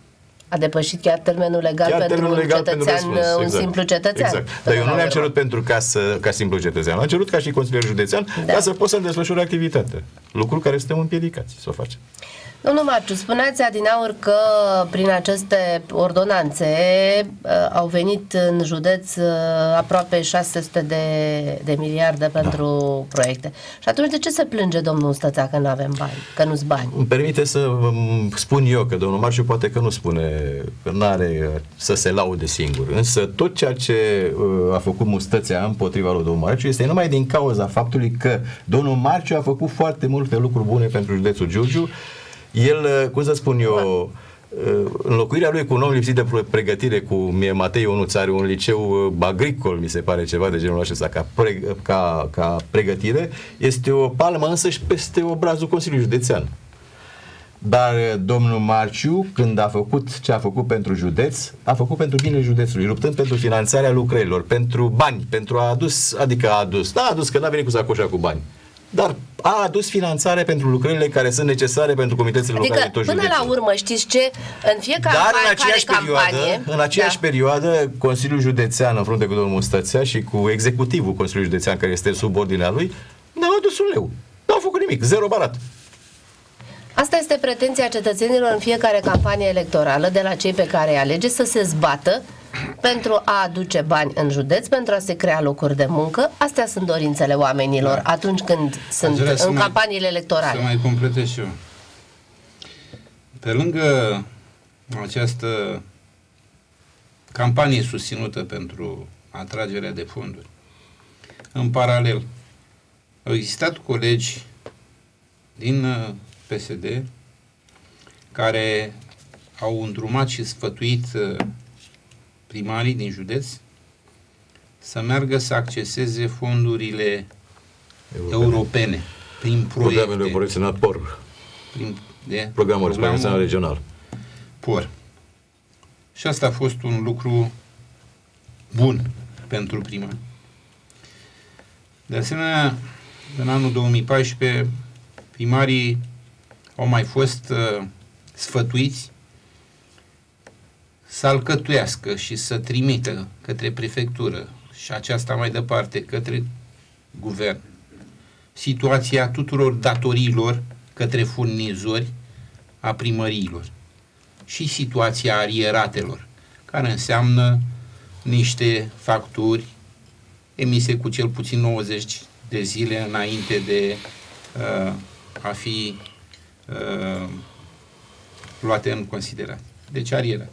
A depășit chiar termenul legal Chiar pentru termenul un legal pentru cetățean, răspuns. un Exact. simplu cetățean. Exact. Dar eu nu le-am cerut pentru ca, să, ca simplu cetățean. Am cerut ca și consilier județean Da. ca să pot să-mi desfășur activitatea. Lucru care suntem împiedicați să o facem. Domnul Marciu, spuneați adineauri că prin aceste ordonanțe uh, au venit în județ uh, aproape șase sute de, de miliarde pentru da. proiecte. Și atunci de ce se plânge domnul Stățea că nu avem bani, că nu-s bani? Îmi permite să spun eu că domnul Marciu poate că nu spune, că nu are să se laude singur, însă tot ceea ce uh, a făcut Mustățea împotriva lui domnul Marciu este numai din cauza faptului că domnul Marciu a făcut foarte multe lucruri bune pentru județul Giurgiu. El, cum să spun eu, înlocuirea lui cu un om lipsit de pregătire, cu mie Matei Ionuț are un liceu agricol, mi se pare, ceva de genul acesta, ca, pre, ca, ca pregătire, este o palmă însăși peste obrazul Consiliului Județean. Dar domnul Marciu, când a făcut ce a făcut pentru județ, a făcut pentru binele județului, luptând pentru finanțarea lucrărilor, pentru bani, pentru a adus, adică a adus, da, a adus că n-a venit cu sacoșa cu bani, dar a adus finanțare pentru lucrările care sunt necesare pentru comunitățile adică, locale de tot județul. Până la urmă, știți ce? În fiecare Dar în aceeași perioadă, campanie, în aceeași da. perioadă, Consiliul Județean, în frunte cu domnul Mustățea și cu executivul Consiliului Județean, care este sub ordinea lui, n-au adus un leu. Nu au făcut nimic, zero barat. Asta este pretenția cetățenilor în fiecare campanie electorală, de la cei pe care îi alege, să se zbată pentru a aduce bani în județ, pentru a se crea locuri de muncă. Astea sunt dorințele oamenilor da. atunci când sunt în mai, campaniile electorale. Să mai completez și eu. Pe lângă această campanie susținută pentru atragerea de fonduri, în paralel, au existat colegi din P S D care au îndrumat și sfătuit primarii din județ să meargă să acceseze fondurile europene, europene prin proiecte. Programul operațional P O R. Prin, de, programul operațional regional. P O R. Și asta a fost un lucru bun pentru primari. De asemenea, în anul două mii paisprezece, primarii au mai fost uh, sfătuiți să alcătuiască și să trimită către prefectură și aceasta mai departe către guvern situația tuturor datoriilor către furnizori a primăriilor și situația arieratelor, care înseamnă niște facturi emise cu cel puțin nouăzeci de zile înainte de uh, a fi uh, luate în considerare. Deci arierate.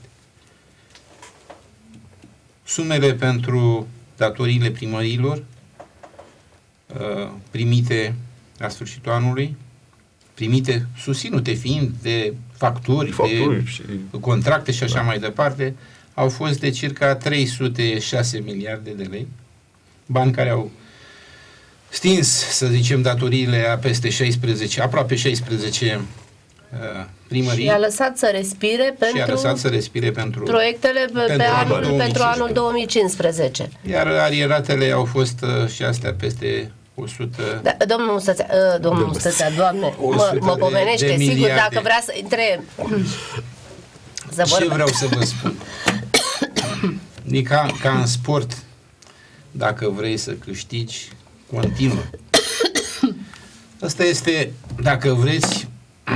Sumele pentru datoriile primăriilor uh, primite la sfârșitul anului, primite, susținute fiind de facturi, facturi de și... contracte și așa da. mai departe, au fost de circa trei sute șase miliarde de lei, bani care au stins, să zicem, datoriile a peste șaisprezece, aproape șaisprezece uh, primării. Și a lăsat să respire pentru, și a lăsat să respire pentru proiectele pe, pentru, pe anul, pentru anul două mii cincisprezece. Iar arieratele au fost uh, și astea peste o sută... Da, domnul Mustățea, uh, domnul Mustățea, Doamne, mă, mă pomenește, de sigur, dacă vrea să intre... Să Ce vorba. vreau să vă spun? E ca, ca în sport, dacă vrei să câștigi, continuă. Asta este, dacă vreți,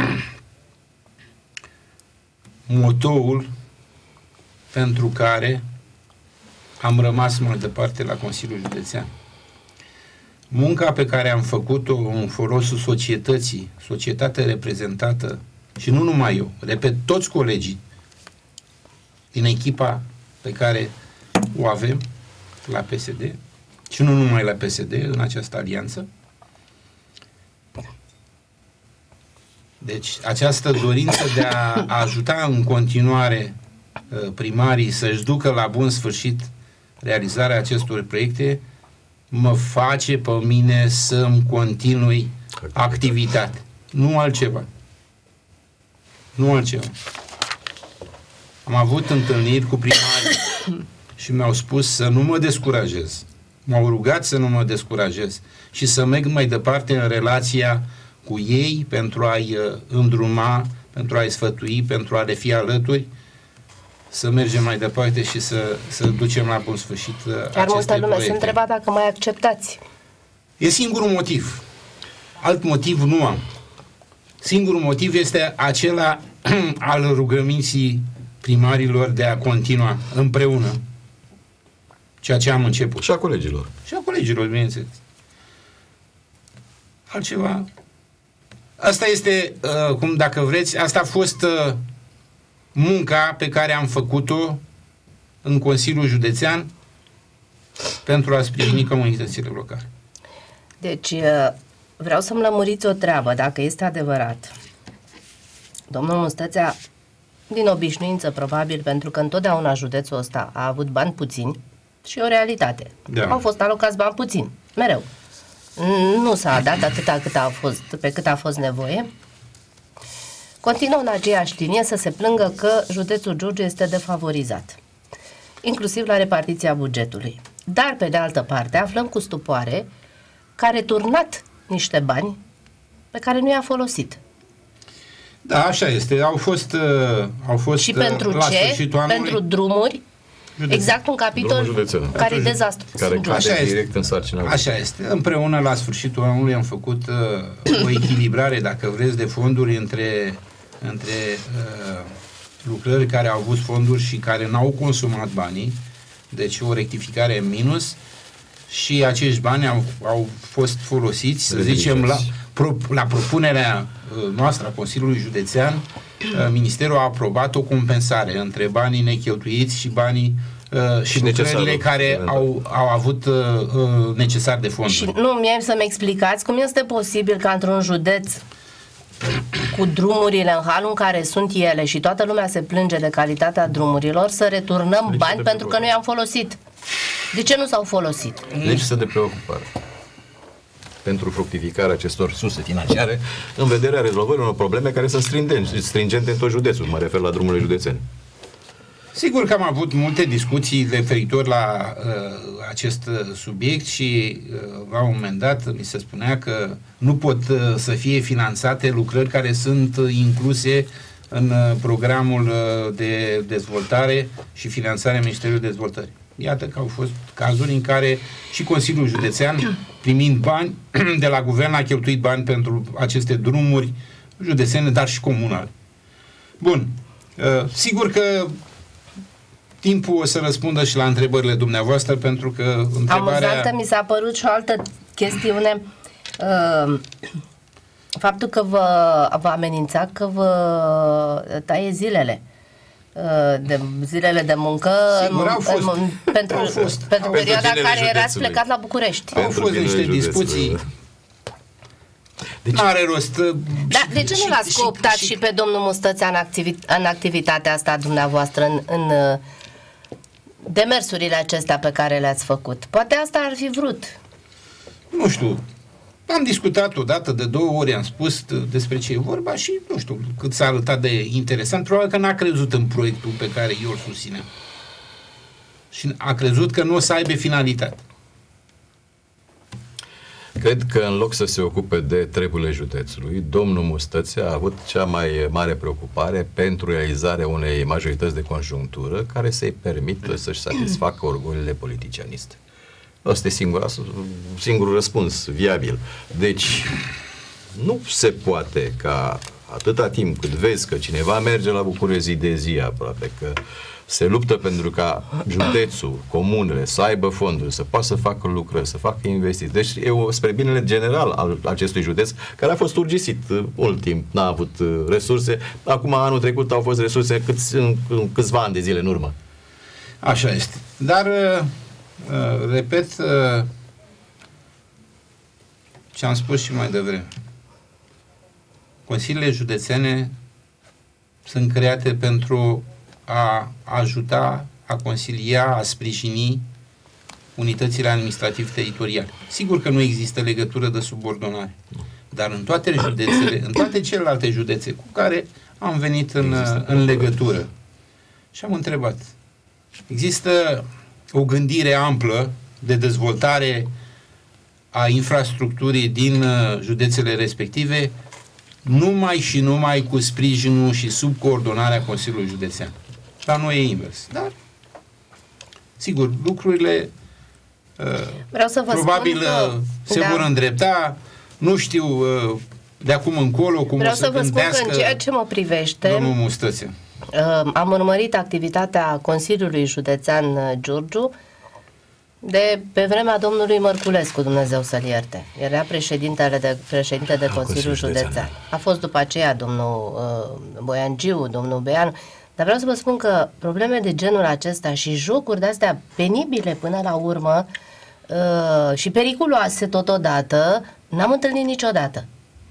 motoul pentru care am rămas mai departe la Consiliul Județean. Munca pe care am făcut-o în folosul societății, societatea reprezentată, și nu numai eu, repet, toți colegii din echipa pe care o avem la P S D, și nu numai la P S D, în această alianță. Deci, această dorință de a ajuta în continuare primarii să-și ducă la bun sfârșit realizarea acestor proiecte mă face pe mine să-mi continui activitatea. Nu altceva. Nu altceva. Am avut întâlniri cu primarii și mi-au spus să nu mă descurajez. M-au rugat să nu mă descurajez și să merg mai departe în relația cu ei pentru a-i uh, îndruma, pentru a-i sfătui, pentru a le fi alături, să mergem mai departe și să, să ducem la bun sfârșit uh, aceste proiecte. Chiar multă lume se întreba dacă mai acceptați. E singurul motiv. Alt motiv nu am. Singurul motiv este acela al rugăminții primarilor de a continua împreună ceea ce am început. Și a colegilor. Și a colegilor, bineînțeles. Altceva. Asta este, uh, cum dacă vreți, asta a fost uh, munca pe care am făcut-o în Consiliul Județean pentru a sprijini comunitățile locale. Deci, uh, vreau să-mi lămuriți o treabă, dacă este adevărat. Domnul Mustățea, din obișnuință, probabil, pentru că întotdeauna județul ăsta a avut bani puțini, și o realitate. Da. Au fost alocați bani puțini, mereu. Nu s-a dat atâta cât a fost, pe cât a fost nevoie. Continuă în aceeași linie să se plângă că județul Giurgiu este defavorizat, inclusiv la repartiția bugetului. Dar, pe de altă parte, aflăm cu stupoare că a returnat niște bani pe care nu i-a folosit. Da, așa este. Au fost, uh, au fost și pentru uh, la ce? sfârșitul anului, pentru drumuri. județen. Exact un capitol care e dezastru. Care cade direct este. în sarcina. Așa este. Împreună, la sfârșitul anului, am făcut uh, o echilibrare, dacă vreți, de fonduri între, între uh, lucrări care au avut fonduri și care n-au consumat banii, deci o rectificare în minus, și acești bani au, au fost folosiți, să zicem, la, pro, la propunerea uh, noastră a Consiliului Județean. uh, Ministerul a aprobat o compensare între banii necheltuiți și banii uh, și, și lucrările care au, au avut uh, uh, necesar de fonduri. Și nu, mie să-mi explicați cum este posibil ca într-un județ cu drumurile în halul în care sunt ele și toată lumea se plânge de calitatea drumurilor, să returnăm deci bani pentru că nu i-am folosit. De ce nu s-au folosit? Lipsă de preocupare pentru fructificarea acestor surse financiare în vederea rezolvării unor probleme care sunt stringente, stringente în tot județul. Mă refer la drumurile județene. Sigur că am avut multe discuții referitor la uh, acest subiect și uh, la un moment dat mi se spunea că nu pot uh, să fie finanțate lucrări care sunt uh, incluse în uh, programul uh, de dezvoltare și finanțare a Ministerului Dezvoltării. Iată că au fost cazuri în care și Consiliul Județean, primind bani de la guvern, a cheltuit bani pentru aceste drumuri județene, dar și comunale. Bun. Uh, sigur că timpul o să răspundă și la întrebările dumneavoastră, pentru că întrebarea... Amuzantă mi s-a părut și o altă chestiune. Uh, faptul că vă, vă amenința că vă taie zilele. De zilele de muncă. Sigur, au fost, în, pentru, au fost, pentru au perioada în care județului. erați plecat la București. Au fost niște discuții. Deci, n-are rost. Dar de ce nu l-ați cooptat și, și pe domnul Mustățea în, activi, în activitatea asta dumneavoastră, în, în demersurile acestea pe care le-ați făcut? Poate asta ar fi vrut. Nu știu. Am discutat odată, de două ori, am spus despre ce e vorba și nu știu cât s-a arătat de interesant. Probabil că n-a crezut în proiectul pe care eu îl susțineam. Și a crezut că nu o să aibă finalitate. Cred că în loc să se ocupe de treburile județului, domnul Mustățea a avut cea mai mare preocupare pentru realizarea unei majorități de conjunctură care să-i permită să-și satisfacă orgoliile politicianiste. Ăsta e singura, singurul răspuns viabil. Deci, nu se poate ca atâta timp cât vezi că cineva merge la București zi de zi aproape, că se luptă pentru ca județul, comunele să aibă fonduri, să poată să facă lucrări, să facă investiții. Deci e o, spre binele general al acestui județ, care a fost urgisit mult timp, n-a avut resurse. Acum, anul trecut, au fost resurse câți, în, în câțiva ani de zile în urmă. Așa este. Dar... Uh, repet uh, ce am spus și mai devreme. Consiliile județene sunt create pentru a ajuta, a consilia, a sprijini unitățile administrativ-teritoriale. Sigur că nu există legătură de subordonare, dar în toate județele, în toate celelalte județe cu care am venit în, în legătură și am întrebat, există o gândire amplă de dezvoltare a infrastructurii din uh, județele respective, numai și numai cu sprijinul și sub coordonarea Consiliului Județean. La noi e invers. Dar, sigur, lucrurile uh, Vreau să vă probabil spun că, uh, se da. vor îndrepta. Nu știu uh, de acum încolo, cum Vreau o să, să vă spun că în ceea ce mă domnul privește, Mustățe. uh, am urmărit activitatea Consiliului Județean uh, Giurgiu de pe vremea domnului Mărculescu, Dumnezeu să-l ierte. Era președintele de, președinte de Consiliul Județean. A fost după aceea domnul uh, Boiangiu, domnul Beanu. Dar vreau să vă spun că probleme de genul acesta și jocuri de-astea penibile până la urmă uh, și periculoase totodată, n-am întâlnit niciodată.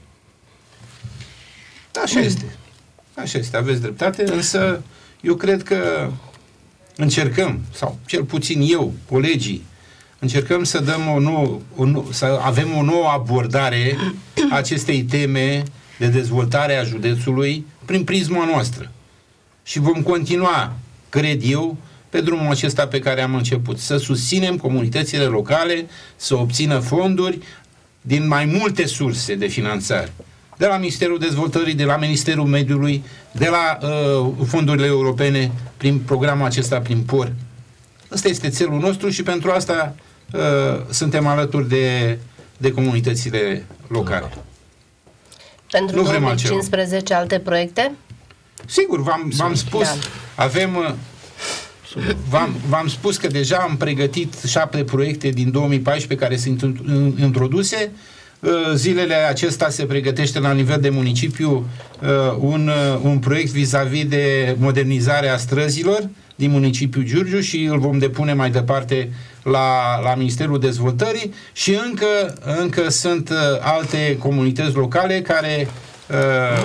Așa este. Așa este, aveți dreptate, însă eu cred că încercăm, sau cel puțin eu, colegii, încercăm să dăm o nouă, o nou, să avem o nouă abordare a acestei teme de dezvoltare a județului prin prisma noastră. Și vom continua, cred eu, pe drumul acesta pe care am început. Să susținem comunitățile locale să obțină fonduri din mai multe surse de finanțare. De la Ministerul Dezvoltării, de la Ministerul Mediului, de la uh, fondurile europene, prin programul acesta, prin P O R. Ăsta este țelul nostru și pentru asta uh, suntem alături de, de comunitățile locale. Pentru Nu vrem două mii cincisprezece alte proiecte? Sigur, v-am, v-am spus, Da. avem... uh, V-am, v-am spus că deja am pregătit șapte proiecte din două mii paisprezece care sunt introduse. Zilele acesta se pregătește la nivel de municipiu un, un proiect vis-a-vis de modernizarea străzilor din municipiul Giurgiu și îl vom depune mai departe la, la Ministerul Dezvoltării și încă, încă sunt alte comunități locale care uh,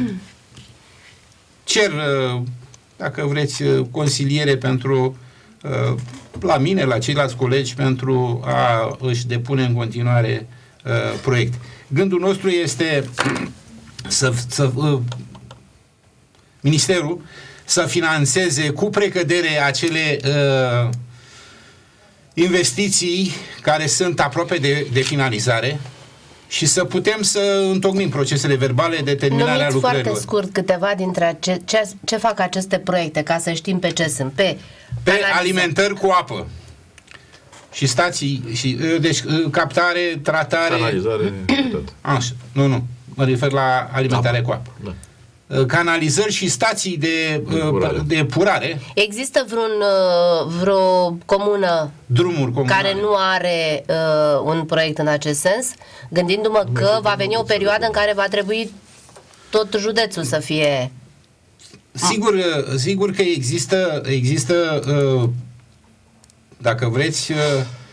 cer, uh, dacă vreți, consiliere pentru uh, la mine, la ceilalți colegi, pentru a își depune în continuare uh, proiect. Gândul nostru este să, să uh, Ministerul să financeze cu precădere acele uh, investiții care sunt aproape de, de finalizare și să putem să întocmim procesele verbale de terminare a lucrărilor. Foarte scurt câteva dintre ace- ce, ce fac aceste proiecte, ca să știm pe ce sunt. Pe, pe analiză. alimentări cu apă și stații, și, deci captare, tratare... Canalizare, tot. Așa, nu, nu, mă refer la alimentare Apă. cu apă. Da. Canalizări și stații de, De purare. de purare, Există vreun, uh, vreo comună drumuri comunale. care nu are uh, un proiect în acest sens, gândindu-mă că va veni o perioadă în care va trebui tot județul să fie... Sigur, sigur că există, există uh, dacă vreți, uh,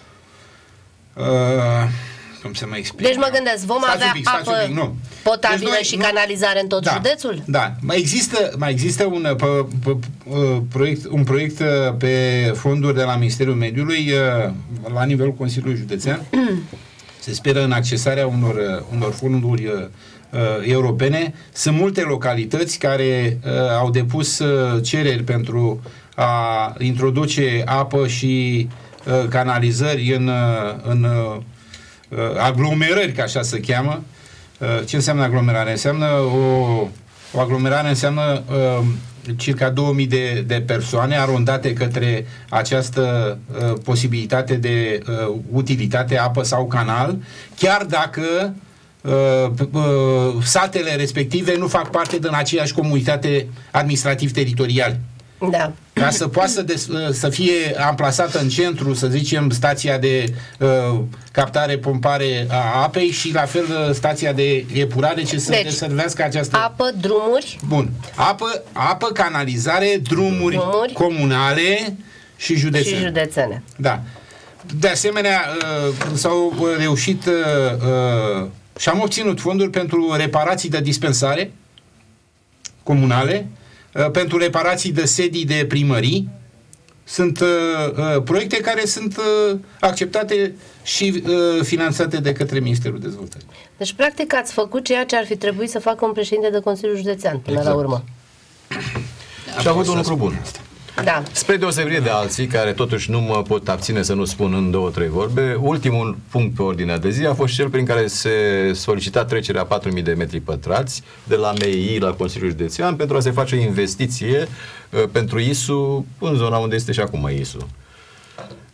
uh, cum să mă explic? Deci mă gândesc, vom Stați avea un pic, stați apă un pic, nu. potabilă Deci noi- și nu- canalizare în tot da, județul? Da, mai există, mai există un, p, p, p, proiect, un proiect pe fonduri de la Ministerul Mediului uh, la nivelul Consiliului Județean. Se speră în accesarea unor, unor fonduri uh, europene. Sunt multe localități care uh, au depus uh, cereri pentru a introduce apă și uh, canalizări în, uh, în uh, aglomerări, ca așa se cheamă. Uh, ce înseamnă aglomerare? Înseamnă o, o aglomerare înseamnă uh, circa două mii de, de persoane arondate către această uh, posibilitate de uh, utilitate, apă sau canal, chiar dacă uh, uh, satele respective nu fac parte din aceeași comunitate administrativ-teritorială. Da. Ca să poată să, des, să fie amplasată în centru, să zicem, stația de uh, captare, pompare a apei și la fel stația de epurare ce să Deci, deservească această... Apă, drumuri, Bun. Apă, apă, canalizare, drumuri, Drumuri. comunale și județene. și județene. Da. De asemenea, uh, s-au reușit uh, uh, și am obținut fonduri pentru reparații de dispensare comunale, uh, pentru reparații de sedii de primării. Sunt uh, uh, proiecte care sunt uh, acceptate și uh, finanțate de către Ministerul Dezvoltării. Deci, practic, ați făcut ceea ce ar fi trebuit să facă un președinte de Consiliul Județean, până Exact. la urmă. Și a avut un lucru bun. Da. Spre deosebire de alții, care totuși nu mă pot abține să nu spun în două, trei vorbe, ultimul punct pe ordinea de zi a fost cel prin care se solicita trecerea patru mii de metri pătrați de la M E I la Consiliul Județean pentru a se face o investiție uh, pentru I S U în zona unde este și acum I S U.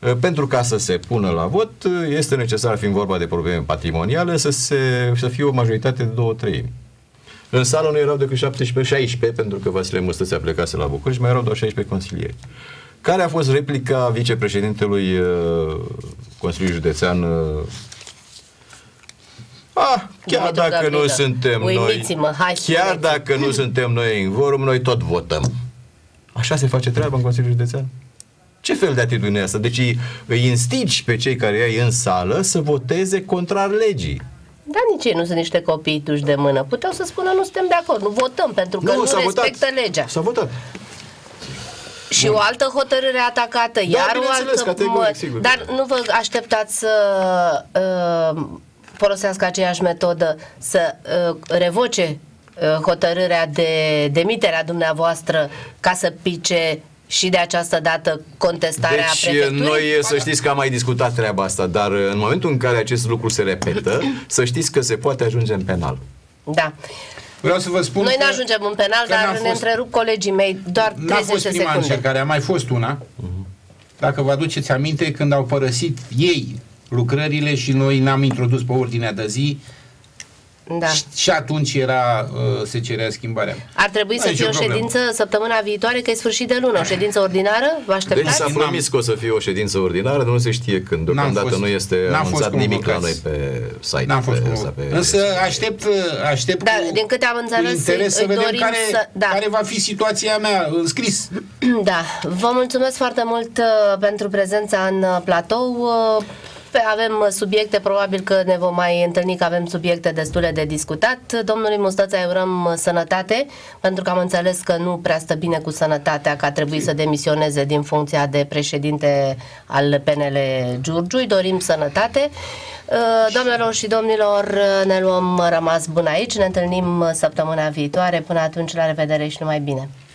Pentru ca să se pună la vot, este necesar, fiind vorba de probleme patrimoniale, să, se, să fie o majoritate de două treimi. În sală nu erau decât șaptesprezece șaisprezece, pentru că Vasile Mustățea plecase la București, mai erau doar șaisprezece consilieri. Care a fost replica vicepreședintelui uh, Consiliului Județean? Uh, ah, chiar dacă Gabriela. nu suntem noi, hai, chiar dacă nu suntem noi în vorum, noi tot votăm. Așa se face treaba în Consiliul Județean? Ce fel de atitudine e asta? Deci îi, îi instigi pe cei care ai în sală să voteze contrar legii. Dar nici ei nu sunt niște copii duși de mână. Puteau să spună nu suntem de acord, nu votăm pentru că nu, nu respectă votat. legea. S-a votat. Și Bun. o altă hotărâre atacată, da, iar o altă... Mă, dar nu vă așteptați să uh, folosească aceeași metodă, să uh, revoce uh, hotărârea de demiterea dumneavoastră ca să pice și de această dată contestarea deci, prefecturii? Noi să știți că am mai discutat treaba asta, dar în momentul în care acest lucru se repetă, să știți că se poate ajunge în penal. Da. Vreau să vă spun Noi nu ajungem în penal, dar fost, ne întrerup colegii mei doar treizeci de secunde. N-a fost prima încercare, a mai fost una. Uh-huh. Dacă vă aduceți aminte, când au părăsit ei lucrările și noi n-am introdus pe ordinea de zi, da. și atunci era, uh, se cerea schimbarea. Ar trebui să fie o ședință săptămâna viitoare, că e sfârșit de lună, o ședință ordinară? Vă așteptați? Deci s-a promis că o să fie o ședință ordinară, nu se știe când. Deocamdată fost, nu este anunțat nimic la noi pe site. N-am fost pe, pe Însă aștept, aștept da, cu, din câte am înțeles, cu interes să vedem care, să, da. care va fi situația mea în scris. Da, vă mulțumesc foarte mult uh, pentru prezența în uh, platou. Uh, Avem subiecte, probabil că ne vom mai întâlni, că avem subiecte destule de discutat. Domnului Mustățea îi urăm sănătate, pentru că am înțeles că nu prea stă bine cu sănătatea, că a trebuit să demisioneze din funcția de președinte al P N L Giurgiu. Îi dorim sănătate. Doamnelor și domnilor, ne luăm rămas bun aici. Ne întâlnim săptămâna viitoare. Până atunci, la revedere și numai bine!